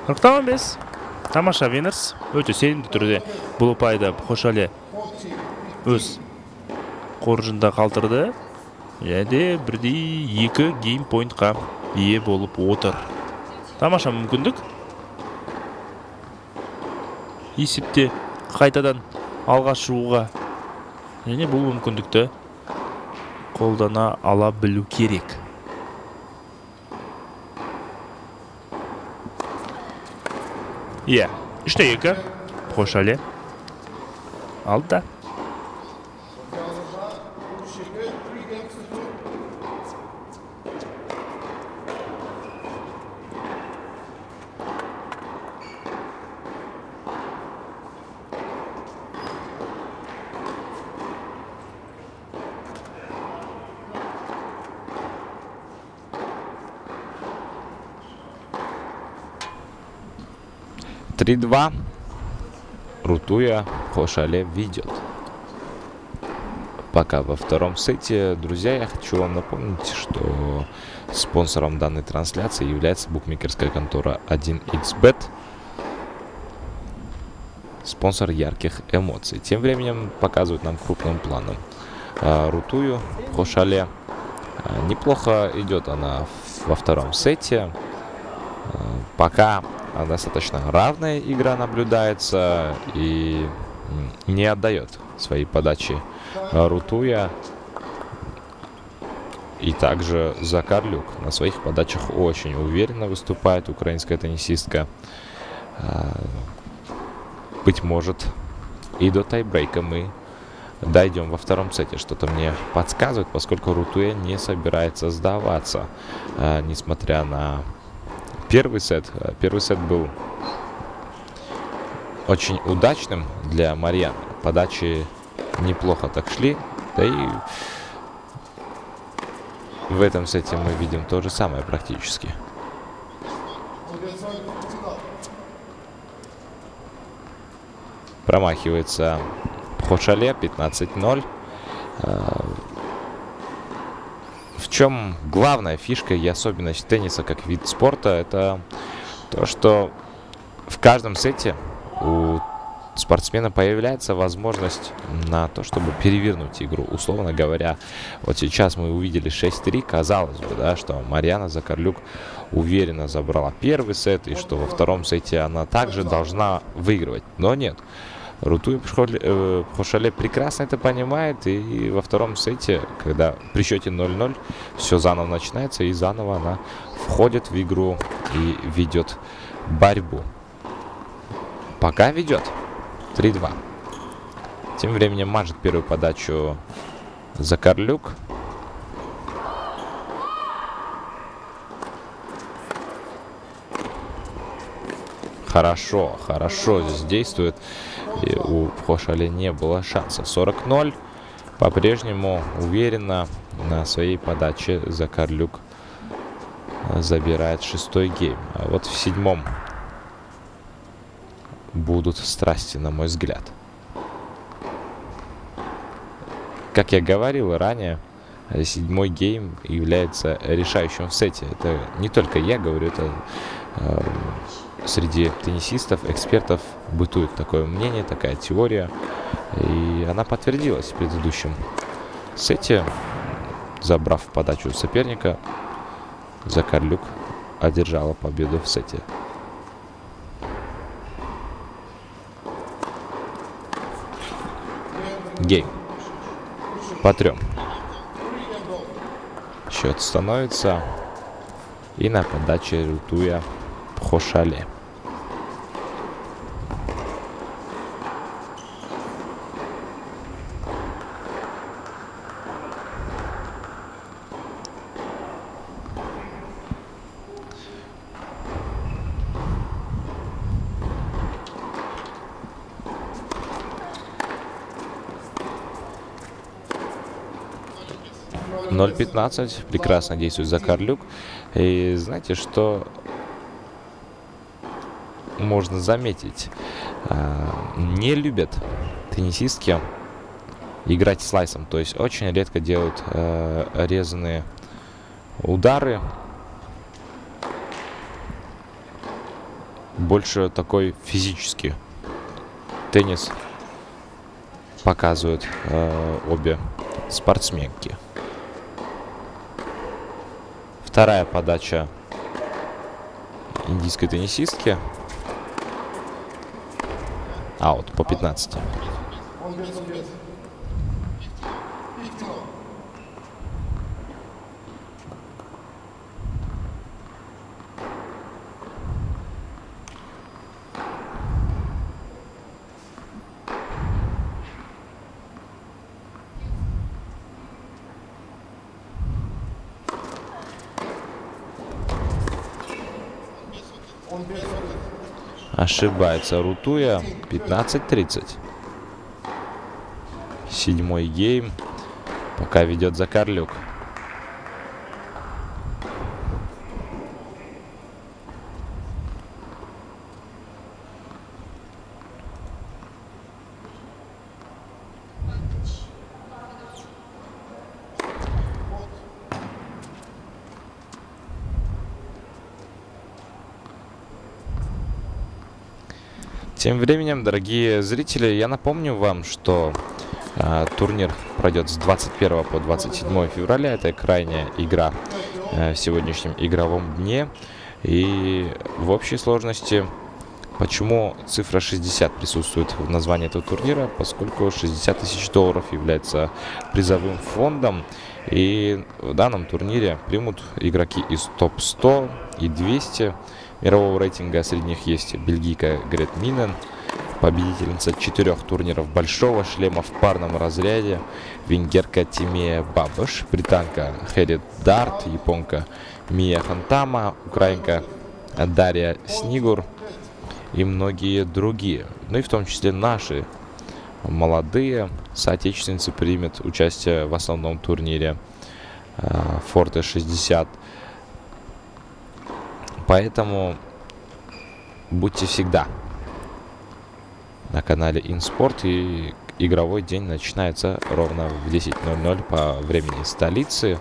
қырықта он бес. Тамаша Винерс өте сенімді түрде бұл ұпайды Пхошале өз қоржында қалдырды. Және бірдей екі геймпойнтқа ие болып отыр. Тамаша мүмкіндік. Есепте қайтадан алға шығуға. Және бұл мүмкіндікті қолдана ала білу керек. Иә, үште екі. Пхошале алды. три-два. Рутуя Пхошале ведет. Пока во втором сете, друзья, я хочу вам напомнить, что спонсором данной трансляции является букмекерская контора один икс бет, спонсор ярких эмоций. Тем временем показывают нам крупным планом Рутую Пхошале. Неплохо идет она во втором сете. Пока достаточно равная игра наблюдается и не отдает свои подачи Рутуя. И также Закарлюк на своих подачах очень уверенно выступает украинская теннисистка. Быть может, и до тайбрейка мы дойдем во втором сете. Что-то мне подсказывает, поскольку Рутуя не собирается сдаваться, несмотря на первый сет. Первый сет был очень удачным для Марьяны. Подачи неплохо так шли. Да и в этом сете мы видим то же самое практически. Промахивается Пхошале, пятнадцать ноль. В чем главная фишка и особенность тенниса как вид спорта, это то, что в каждом сете у спортсмена появляется возможность на то, чтобы перевернуть игру. Условно говоря, вот сейчас мы увидели шесть-три, казалось бы, да, что Марьяна Закарлюк уверенно забрала первый сет, и что во втором сете она также должна выигрывать. Но нет. Рутуя Пхошале прекрасно это понимает, и во втором сете, когда при счете ноль-ноль, все заново начинается, и заново она входит в игру и ведет борьбу. Пока ведет три-два. Тем временем мажет первую подачу Закарлюк. Хорошо, хорошо здесь действует. И у Пхошале не было шанса. сорок ноль. По-прежнему уверенно на своей подаче Закарлюк забирает шестой гейм. А вот в седьмом будут страсти, на мой взгляд. Как я говорил ранее, седьмой гейм является решающим в сете. Это не только я говорю, это э, среди теннисистов, экспертов бытует такое мнение, такая теория. И она подтвердилась в предыдущем сете. Забрав подачу соперника, Закарлюк одержала победу в сете. Гейм. По трем. Счет становится. И на подаче Рутуя Пхошале. ноль пятнадцать. Прекрасно действует Закарлюк. И знаете, что можно заметить? Не любят теннисистки играть слайсом. То есть очень редко делают резаные удары. больше такой физический теннис показывают э, обе спортсменки. Вторая подача индийской теннисистки. Аут по пятнадцати. Ошибается Рутуя. пятнадцать тридцать. Седьмой гейм. Пока ведет Закарлюк. Тем временем, дорогие зрители, я напомню вам, что э, турнир пройдет с двадцать первого по двадцать седьмое февраля. Это крайняя игра э, в сегодняшнем игровом дне. И в общей сложности, почему цифра шестьдесят присутствует в названии этого турнира? Поскольку шестьдесят тысяч долларов является призовым фондом. И в данном турнире примут игроки из топ сто и двухсот мирового рейтинга. Среди них есть бельгийка Грет Минен, победительница четырех турниров большого шлема в парном разряде, венгерка Тимея Бабаш, британка Херри Дарт, японка Мия Хантама, украинка Дарья Снигур и многие другие. Ну и в том числе наши молодые соотечественницы примут участие в основном турнире Форте шестьдесят. Поэтому будьте всегда на канале InSport. И игровой день начинается ровно в десять ноль ноль по времени столицы.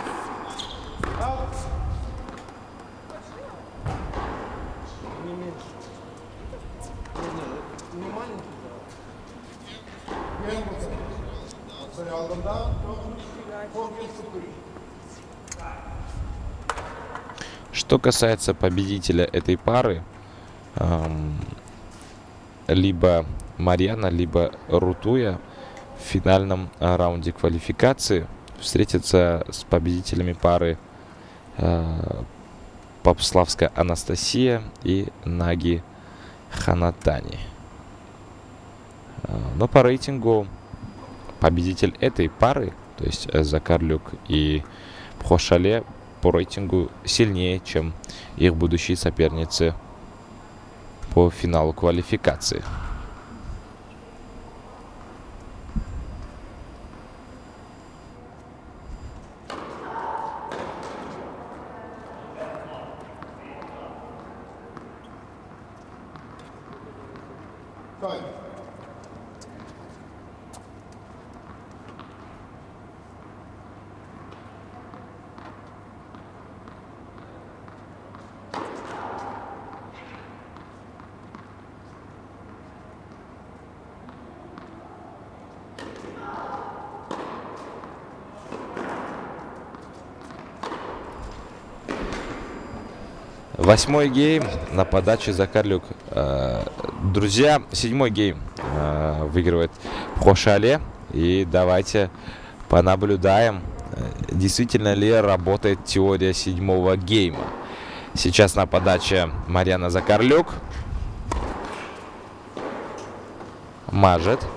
Что касается победителя этой пары, эм, либо Марьяна, либо Рутуя в финальном э, раунде квалификации встретятся с победителями пары э, Попславская Анастасия и Наги Ханатани. Э, но по рейтингу победитель этой пары, то есть э, Закарлюк и Пхошале, по рейтингу сильнее, чем их будущие соперницы по финалу квалификации. Восьмой гейм на подаче Закарлюк. Друзья, седьмой гейм выигрывает Пхошале. И давайте понаблюдаем, действительно ли работает теория седьмого гейма. Сейчас на подаче Марьяна Закарлюк. Мажет.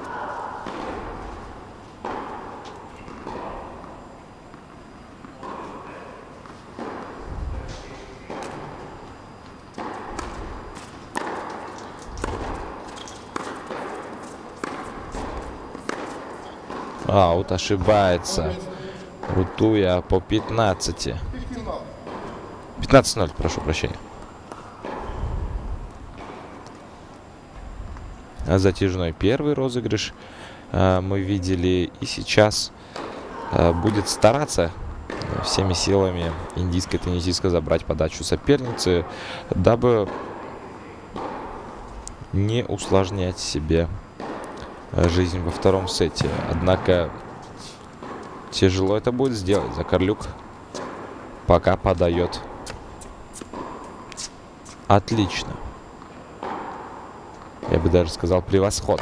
Аут, ошибается Рутуя по пятнадцати. пятнадцать ноль, прошу прощения. Затяжной первый розыгрыш э, мы видели. И сейчас э, будет стараться всеми силами индийская теннисистка забрать подачу соперницы, дабы не усложнять себе жизнь во втором сете. Однако тяжело это будет сделать. Закарлюк пока подает отлично. Я бы даже сказал, превосходно.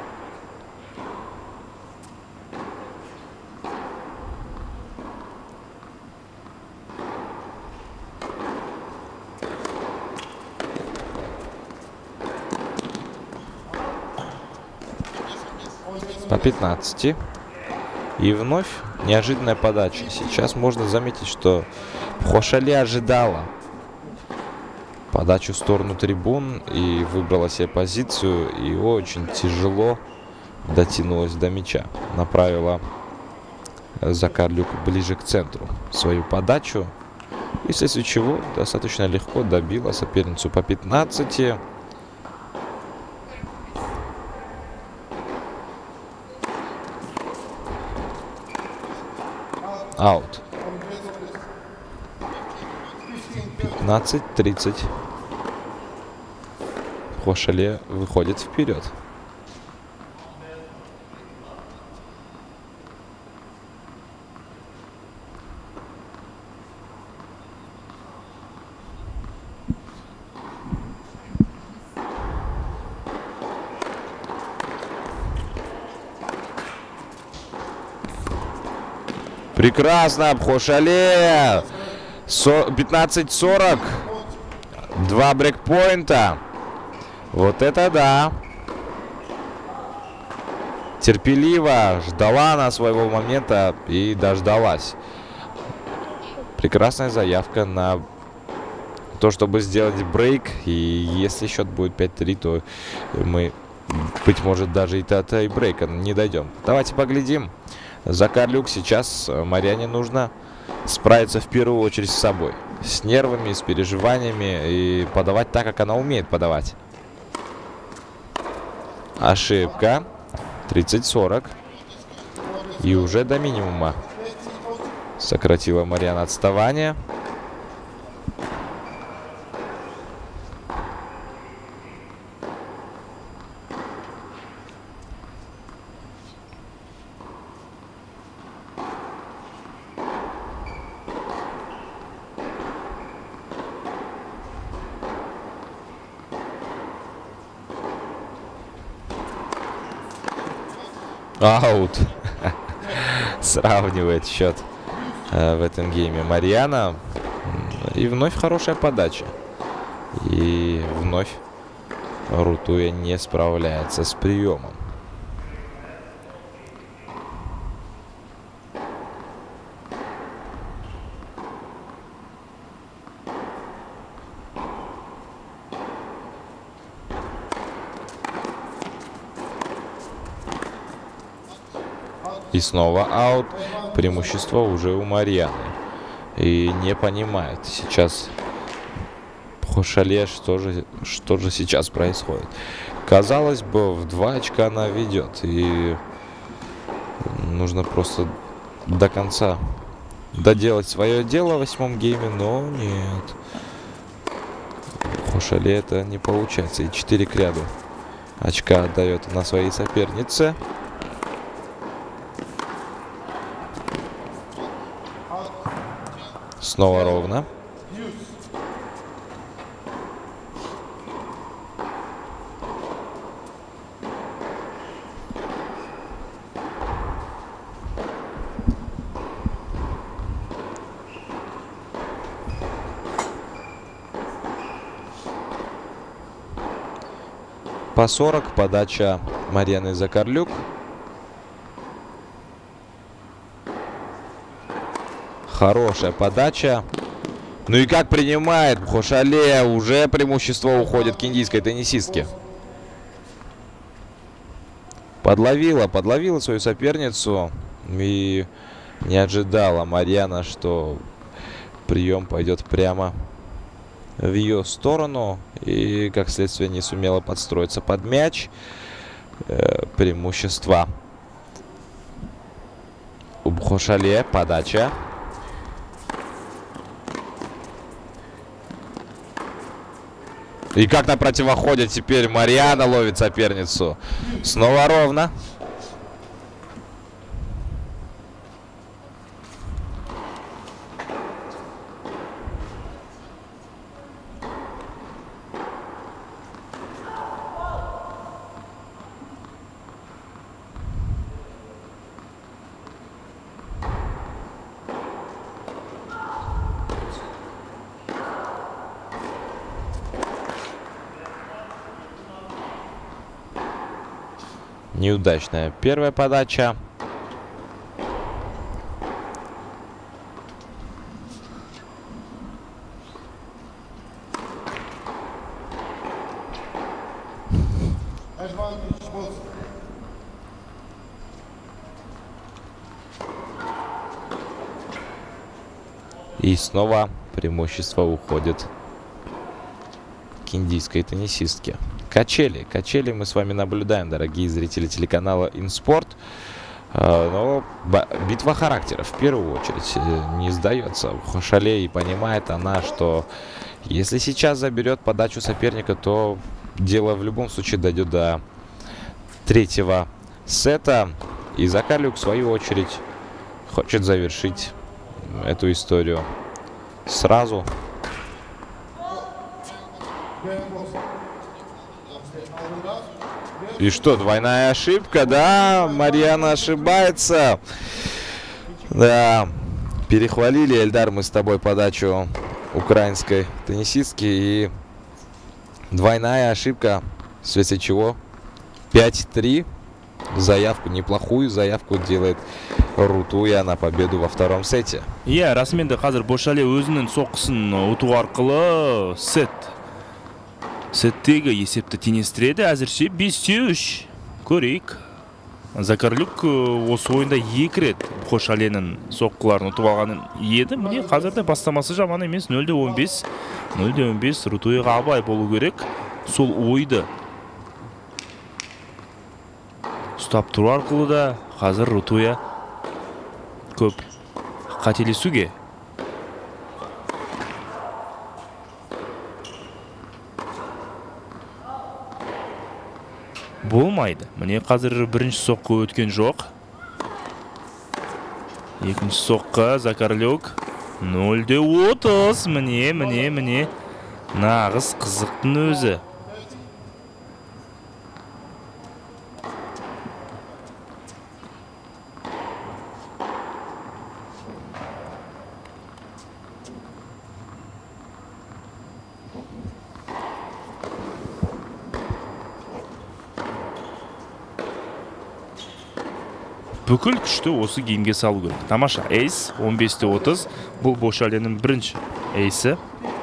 По пятнадцати. И вновь неожиданная подача. Сейчас можно заметить, что Пхошале ожидала подачу в сторону трибун и выбрала себе позицию. И очень тяжело дотянулась до мяча. Направила Закарлюк ближе к центру свою подачу. И вследствие чего достаточно легко добила соперницу по пятнадцати. Аут. пятнадцать тридцать. Пхошале выходит вперед. Прекрасно, Пхошале. пятнадцать сорок. Два брейкпоинта. Вот это да. Терпеливо ждала она своего момента и дождалась. Прекрасная заявка на то, чтобы сделать брейк. И если счет будет пять три, то мы, быть может, даже и до тайбрейка не дойдем. Давайте поглядим. Закарлюк сейчас Марьяне нужно справиться в первую очередь с собой. С нервами, с переживаниями и подавать так, как она умеет подавать. Ошибка. тридцать сорок. И уже до минимума сократила Марьяна отставание. Аут. Сравнивает счет э, в этом гейме Марьяна. И вновь хорошая подача. И вновь Рутуя не справляется с приемом. И снова аут. Преимущество уже у Марьяны. И не понимает сейчас Пхошале, что же, что же сейчас происходит. Казалось бы, в два очка она ведет. И нужно просто до конца доделать свое дело в восьмом гейме. Но нет. Пхошале это не получается. И четыре к ряду очка отдает на своей сопернице. Снова ровно. По сорок подача Марьяны Закарлюк. Хорошая подача. Ну и как принимает Пхошале. Уже преимущество уходит к индийской теннисистке. Подловила, подловила свою соперницу. И не ожидала Марьяна, что прием пойдет прямо в ее сторону. И, как следствие, не сумела подстроиться под мяч. Э, преимущество у Пхошале. Подача. И как на противоходе теперь Мариана ловит соперницу. Снова ровно. Неудачная первая подача. И снова преимущество уходит к индийской теннисистке. Качели. Качели мы с вами наблюдаем, дорогие зрители телеканала Инспорт. Но битва характеров в первую очередь не сдается. Шале, и понимает она, что если сейчас заберет подачу соперника, то дело в любом случае дойдет до третьего сета. И Закарлюк, в свою очередь, хочет завершить эту историю сразу. И что, двойная ошибка? Да, Мариана ошибается. Да, перехвалили, Эльдар, мы с тобой подачу украинской теннисистки. И двойная ошибка, вследствие чего пять три. Заявку, неплохую заявку делает Рутуя на победу во втором сете. Иә, расымен де қазір Бошале өзінің соққысын ұту арқылы сет сеттегі есепті теңестіреді. Әзірше бесте үш. Көрейік. Закарлюк осы ойында екі рет Бошаленің соққыларын ұтып алғанын еді. Міне қазірде бастамасы жаман емес. нөл де он бес. нөл де он бес. Рутуяға абай болу керек. Сол ойды ұстап тұру арқылы да қазір Рутуя көп қателесуге. Болмайды. Міне қазір бірінші соққы өткен жоқ. Екінші соққы Закарлюк. нөл де отыз. Міне, міне, міне. Нағыз қызықтың өзі. Бүкіл күшті осы геймге салу керек. Тамаша. Эйс он бес те отыз. Бұл Бошаленің бірінші эйсі.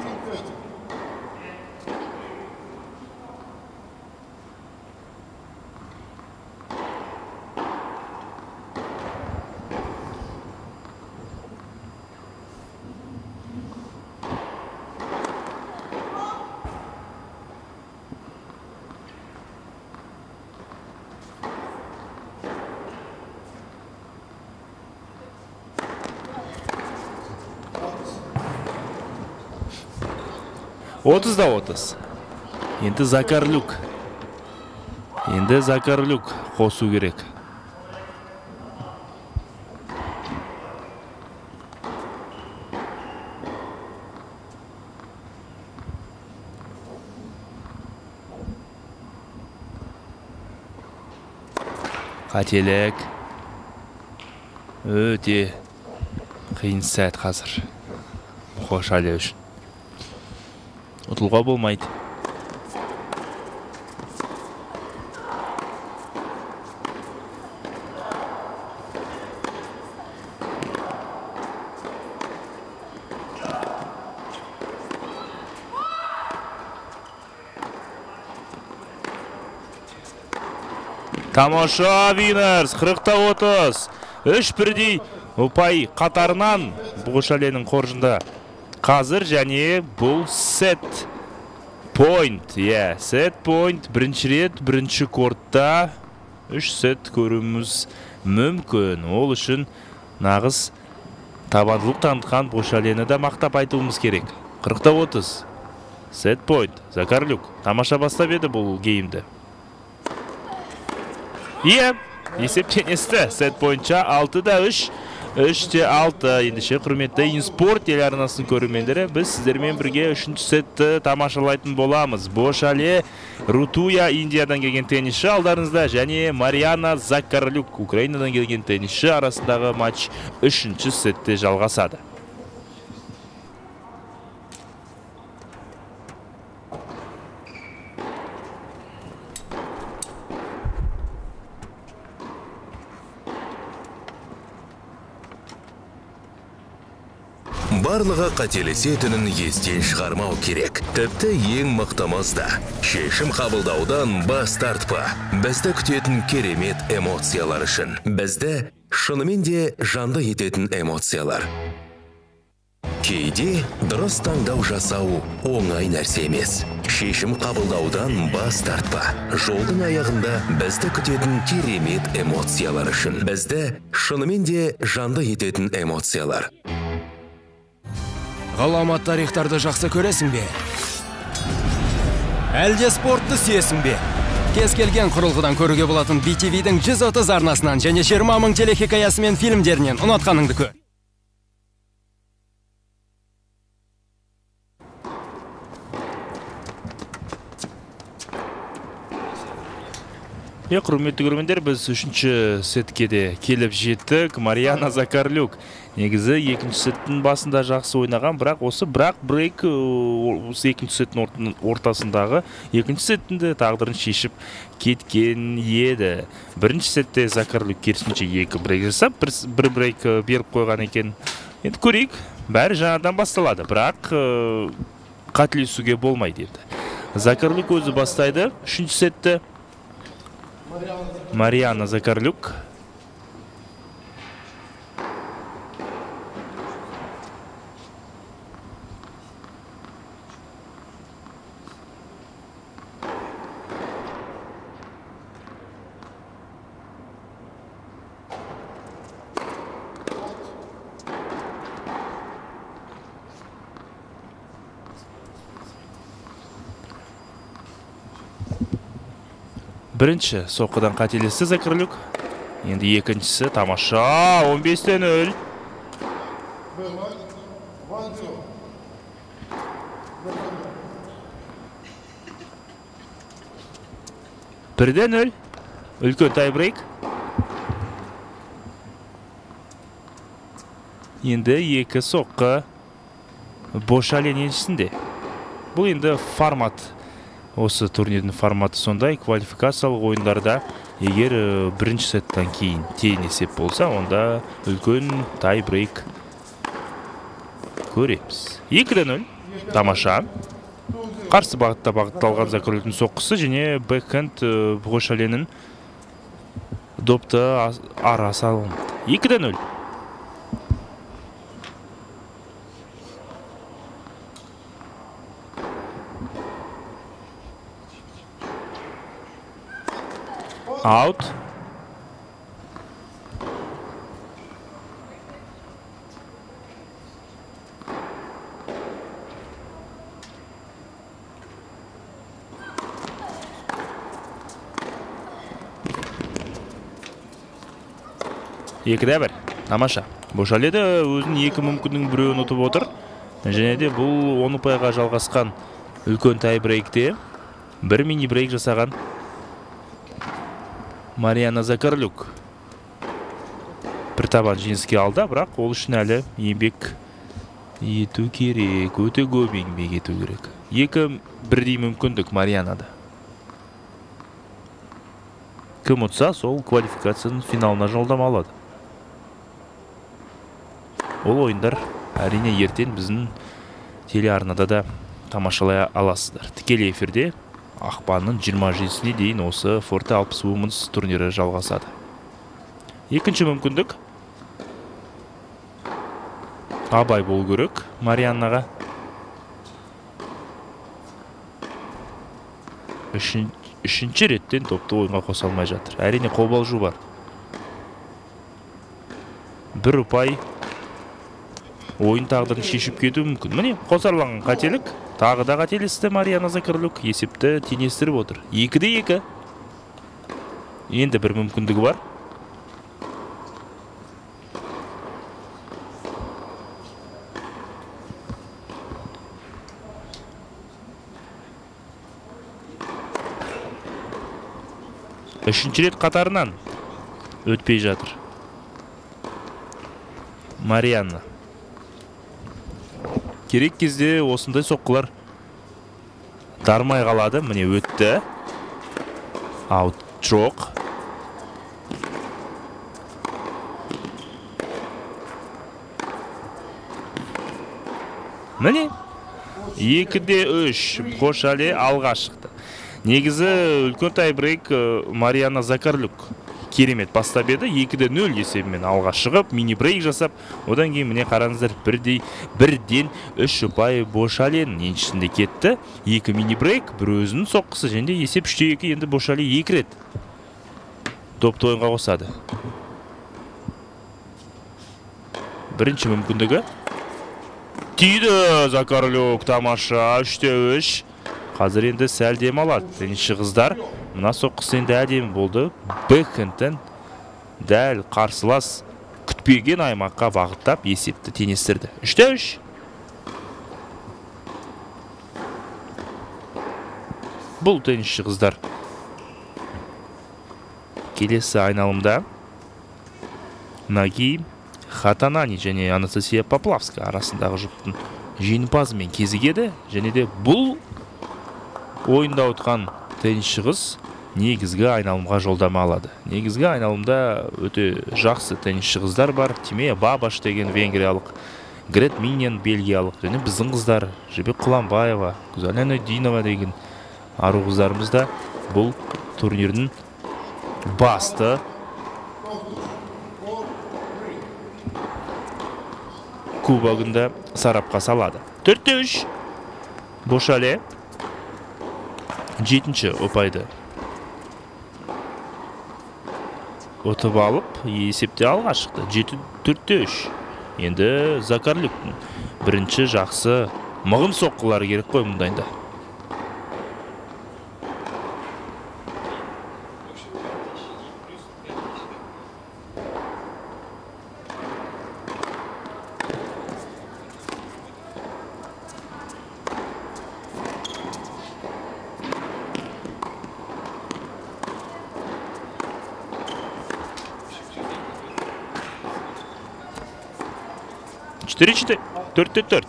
отыз да отыз. Енді Закарлюк. Енді Закарлюк қосу керек. Қателік. Өте қиын сәт қазір. Бошале үшін. Ұтылға болмайды. Тамаша, Винерс, қырық та отыз. үш бірдей ұпай қатарынан Бошаленің қоржында. Қазір және бұл сет point. Иә, сет point. Бірінші рет, бірінші кортта үш сет көруіміз мүмкін. Ол үшін нағыз табандылық танытқан Бошалені да мақтап айтуымыз керек. қырық та отыз. Сет пойнт. Закарлюк. Тамаша бастап еді бұл геймді. Ие, есептен есті. Сет пойнтша алты да үш. үш те алты. Ендіше құрметті Инспорт телеарнасын көрермендері, біз сіздермен бірге үшінші сетті тамашалайтын боламыз. Бошале Рутуя Индиядан келген теннисші алдарыңызда, және Мариана Закарлюк Украинадан келген теннисші арасындағы матч үшінші сетте жалғасады. Барлығы қателесетінін естен шығармау керек. Тіпті ең мықтымыз да. Шешім қабылдаудан бас тартпа. Бізді күтетін керемет эмоциялар үшін. Бізді шынымен де жанды ететін эмоциялар. Кейде дұрыс таңдау жасау оңай нәрсе емес. Шешім қабылдаудан бас тартпа. Жолдың аяғында бізді күтетін керемет эмоциялар үшін. Бізді шынымен де жанды ететін эмоциялар. Ғаламат тарихтарды жақсы көресің бе? Әлде спортты сүйесің бе? Кез келген құрылғыдан көруге болатын би ти ви-дің жүз отыз арнасынан және жиырма мың телехикаясы мен фильмдерінен ұнатқаныңды көр. Е, құрметті көрермендер, біз үшінші сетке де келіп жеттік. Мариана Закарлюк негізі екінші сеттің басында жақсы ойнаған, бірақ осы бірақ брейк осы екінші сеттің ортасындағы екінші сеттінде тағдырын шешіп кеткен еді. Бірінші сетте Закарлюк керісінше екі брейк жасап, бір брейк беріп қойған екен. Енді көрейік, бәрі жаңадан басталады, бірақ қателесуге болмайды енді. Закарлюк өзі бастайды үшінші сетті. Мариана Закарлюк. Бірінші соққыдан қателесті Закарлюк. Енді екіншісі тамаша. он бес те нөл. бір де нөл. Үлкен тайбрейк. Енді екі соққы Бошале еншісінде. Бұл енді формат. Осы турнирдің форматы сондай, квалификациялық ойындарда егер бірінші сеттен кейін тең есеп болса, онда үлкен тайбрейк көреміз. екі де нөл. Тамаша. Қарсы бағытта бағытталған Закарлюктың соққысы және бэкхенд Бошаленің допты ара салынды. екі де нөл. Аут. екі де бір. Тамаша. Бошале өзінің екі мүмкіннің біреуін ұтып отыр. Және де бұл он ұпайға жалғасқан үлкен тайбрейкте бір мини брейк жасаған Мариана Закарлюк бір табан жеңіске алды, бірақ ол үшін әлі еңбек ету керек, өте көп еңбек ету керек. Екі бірдей мүмкіндік Марианада. Кім ұтса, сол квалификацияның финалына жолдама алады. Ол ойындар әрине ертең біздің телеарнада да тамашалай аласыздар. Тікелей эфирде ақпанның жиырма жетісіне дейін осы Forte алпыс Women's турнирі жалғасады. Екінші мүмкіндік. Абай болу керек Марианнаға. Үшінші реттен топты ойынға қоса алмай жатыр. Әрине қобалжу бар. Бір ұпай ойын тағдырын шешіп кетуі мүмкін. Міне, қосарланған қателік. Тағы да қателесті Мариана Закарлюк, есепті теңестіріп отыр. Екіде екі. Енді бір мүмкіндігі бар. Үшінші рет қатарынан өтпей жатыр. Марианна. Керек кезде осындай соққылар дармай қалады. Міне өтті. Аут жоқ. Міне екіде үш. Бошале алға шықты. Негізі үлкен тайбрейк Мариана Закарлюк керемет бастап еді. екіде нөл есебімен алға шығып, мини-брейк жасап, одан кейін міне қараңыздар, бірдей бірден үш ұпай Бошаленің еншісінде кетті. екі мини-брейк, бір өзінің соққысы, және есеп үште екі. Енді Бошале екі рет допты ойынға қосады. Бірінші мүмкіндігі. Тиді Закарлюк, тамаша, үште үш. Қазір енді сәл дем алады. Теннисші қыздар, мына соққысы енді әдемі болды. Бэкхендтен дәл қарсылас күтпеген аймаққа бағыттап есепті теңестірді. үште үш. Бұл теннисші қыздар келесі айналымда Наги Хатанани және Анастасия Поплавска арасындағы жұптың жеңімпазымен кезігеді. Және де бұл ойында отқан теннисші қыз негізгі айналымға жолдама алады. Негізгі айналымда өте жақсы теннисші қыздар бар. Тимея Бабаш деген венгриялық, Грет Миньен бельгиялық, және біздің қыздар Жібек Құланбаева, Гүзалина Динова деген ару қыздарымызда бұл турнирдің басты кубогында сарапқа салады. төртте үш. Бошале жетінші ұпайды ұтып алып, есепте алға шықты. жеті төртте үш. Енді Закарлюктың бірінші жақсы мығым соққылары керек қой мұндайында. четыре четыре. төртте төрт.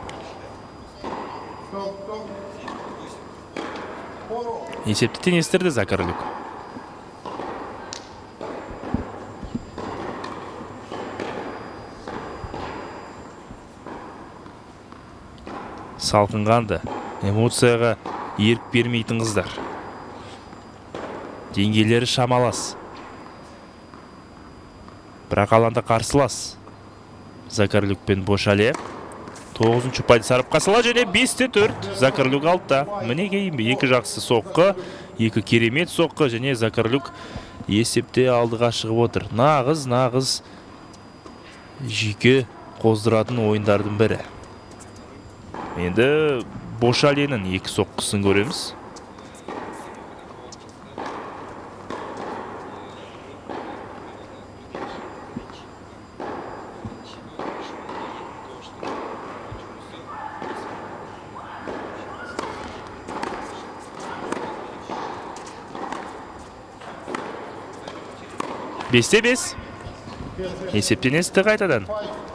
Есепті теңестірді Закарлюк. Салқынғанды, эмоцияға ерік бермейтін қыздар. Деңгейлері шамалас. Бірақ алаңда қарсылас. Закарлюк пен Бошале тоғызыншы ұпайды сарапқа салады, және бесте төрт. Закарлюк алтыда. Міне кейін екі жақсы соққы, екі керемет соққы, және Закарлюк есепте алдыға шығып отыр. Нағыз, нағыз жүйке қоздыратын ойындардың бірі. Енді Бошаленің екі соққысын көреміз. бесте бес. Есептен есті қайтадан.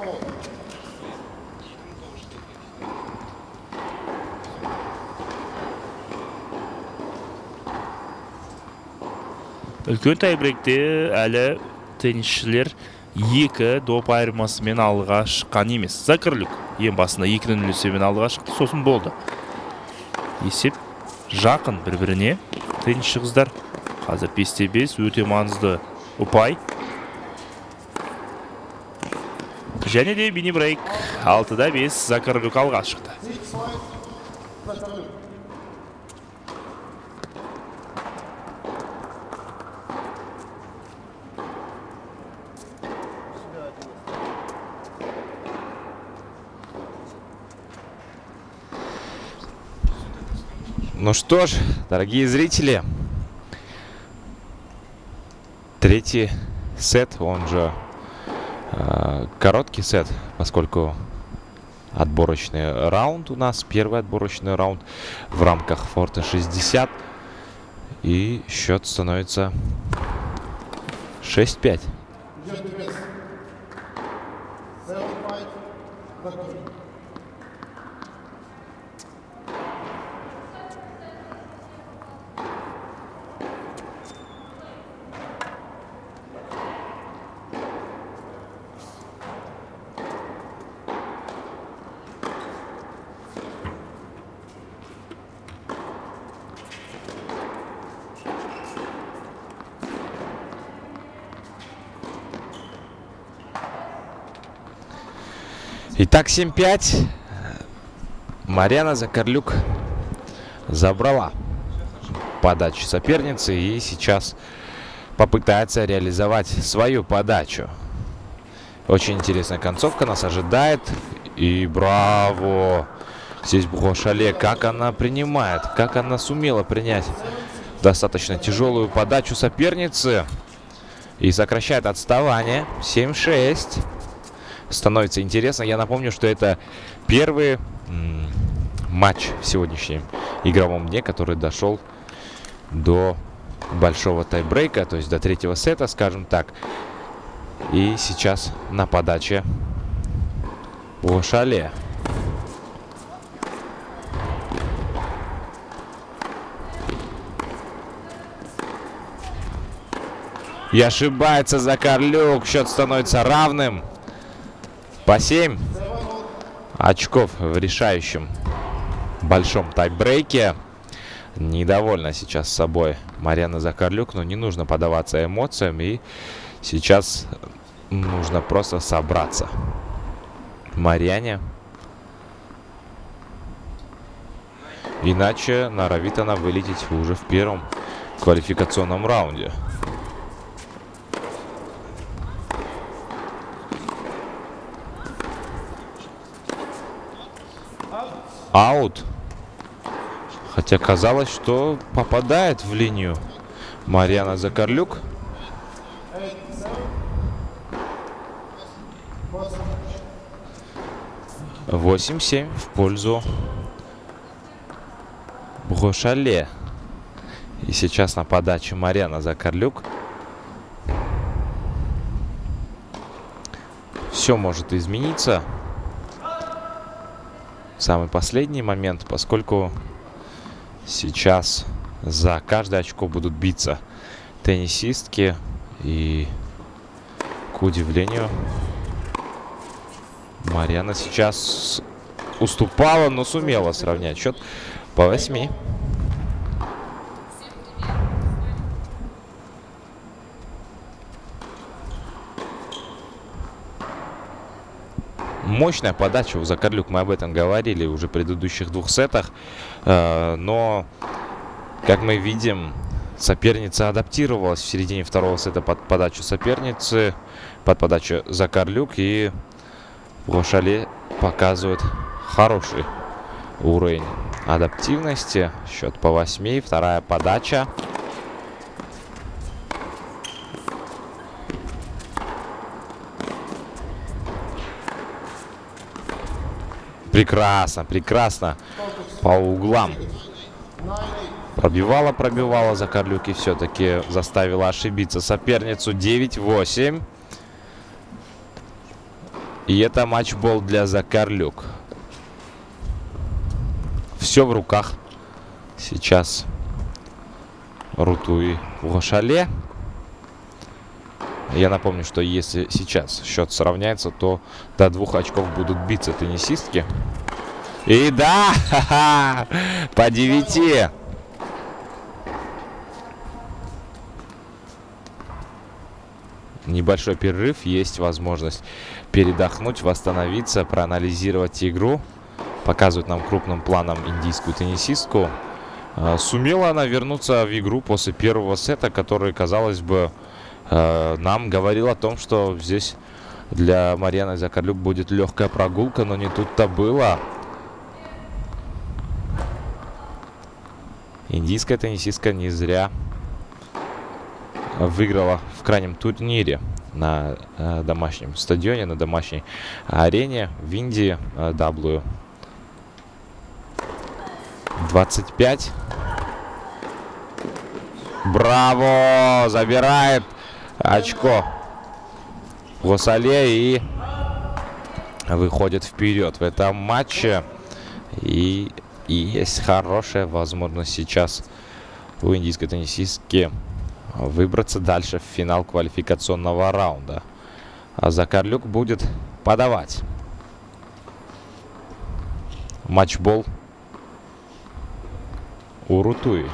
Үлкен тайбректе әлі теннисшілер екі доп айырмасымен алға шыққан емес. Закарлюк ең басында екі нөл есебімен алға шықты, сосын болды. Есеп жақын бір-біріне. Теннисші қыздар қазір бесте бес, өте маңызды ұпай. Және де мини-брейк. алтыда бес. Закарлюк алға шықты. Ну что ж, дорогие зрители, третий сет, он же э, короткий сет, поскольку отборочный раунд у нас, первый отборочный раунд в рамках Форта шестьдесят. И счет становится шесть пять. Итак, семь пять. Марьяна Закарлюк забрала подачу соперницы и сейчас попытается реализовать свою подачу. Очень интересная концовка нас ожидает. И браво! Здесь Бухошале, как она принимает, как она сумела принять достаточно тяжелую подачу соперницы. И сокращает отставание. семь шесть. Становится интересно. Я напомню, что это первый матч в сегодняшнем игровом дне, который дошел до большого тайбрейка, то есть до третьего сета, скажем так. И сейчас на подаче Бухошале. И ошибается Закарлюк. Счет становится равным. По семь очков в решающем большом тайбрейке. Недовольна сейчас собой Марьяна Закарлюк, но не нужно поддаваться эмоциям. И сейчас нужно просто собраться Марьяне. Иначе норовит она вылететь уже в первом квалификационном раунде. Аут. Хотя казалось, что попадает в линию Марьяна Закарлюк. восемь семь в пользу Бухошале. И сейчас на подаче Марьяна Закарлюк. Все может измениться в самый последний момент, поскольку сейчас за каждое очко будут биться теннисистки. И, к удивлению, Марьяна сейчас уступала, но сумела сравнять счет по восьми. Мощная подача у Закарлюк, мы об этом говорили уже в предыдущих двух сетах. Но, как мы видим, соперница адаптировалась в середине второго сета под подачу соперницы, под подачу Закарлюк. И Бухошале показывает хороший уровень адаптивности. Счет по восьми, вторая подача. Прекрасно, прекрасно. По углам. Пробивала, пробивала Закарлюк и все-таки заставила ошибиться соперницу. девять восемь. И это матчбол для Закарлюк. Все в руках сейчас Руту и Бухошале. Я напомню, что если сейчас счет сравняется, то до двух очков будут биться теннисистки. И да, ха-ха, по девяти. Небольшой перерыв, есть возможность передохнуть, восстановиться, проанализировать игру. Показывают нам крупным планом индийскую теннисистку. Сумела она вернуться в игру после первого сета, который, казалось бы, нам говорил о том, что здесь для Марьяны Закарлюк будет легкая прогулка, но не тут-то было. Индийская теннисистка не зря выиграла в крайнем турнире на э, домашнем стадионе, на домашней арене в Индии. э, дабл ю двадцать пять. Браво! Забирает очко Госале и выходит вперед в этом матче. И, и есть хорошая возможность сейчас у индийской теннисистки выбраться дальше в финал квалификационного раунда. А Закарлюк будет подавать. Матчбол у Рутуи.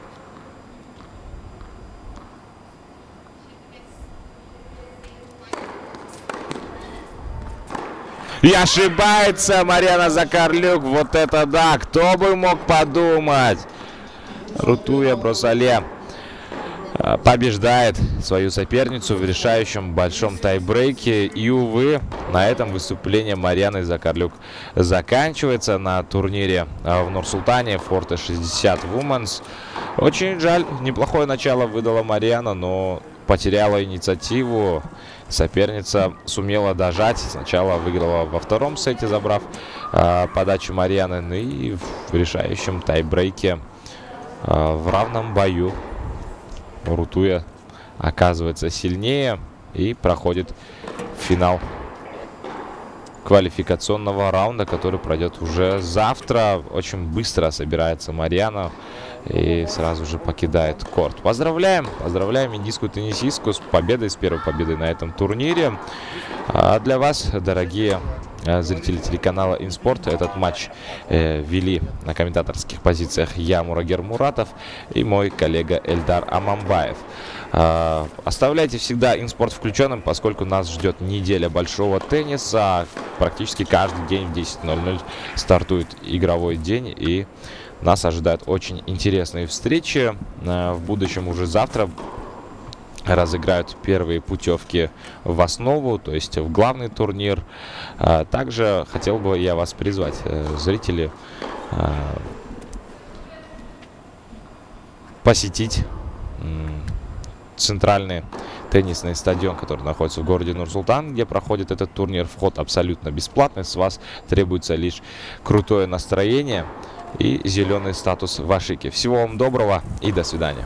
И ошибается Мариана Закарлюк. Вот это да! Кто бы мог подумать? Рутуя Бросале побеждает свою соперницу в решающем большом тайбрейке. И, увы, на этом выступление Марианы Закарлюк заканчивается на турнире в Нур-Султане Форте шестьдесят Women's. Очень жаль, неплохое начало выдала Мариана, но потеряла инициативу. Соперница сумела дожать. Сначала выиграла во втором сете, забрав э, подачу Марианы. Ну и в решающем тайбрейке э, в равном бою Рутуя оказывается сильнее и проходит в финал квалификационного раунда, который пройдет уже завтра. Очень быстро собирается Мариана и сразу же покидает корт. Поздравляем, поздравляем индийскую теннисистку с победой, с первой победой на этом турнире. А для вас, дорогие зрители телеканала Инспорт, этот матч э, вели на комментаторских позициях я, Мурагер Муратов, и мой коллега Эльдар Амамбаев. Э, оставляйте всегда Инспорт включенным, поскольку нас ждет неделя большого тенниса. Практически каждый день в десять ноль ноль стартует игровой день, и нас ожидают очень интересные встречи. Э, в будущем уже завтра разыграют первые путевки в основу, то есть в главный турнир. А, также хотел бы я вас призвать, э, зрители, э, посетить э, центральный теннисный стадион, который находится в городе Нур-Султан, где проходит этот турнир. Вход абсолютно бесплатный, с вас требуется лишь крутое настроение и зеленый статус в Ашике. Всего вам доброго и до свидания.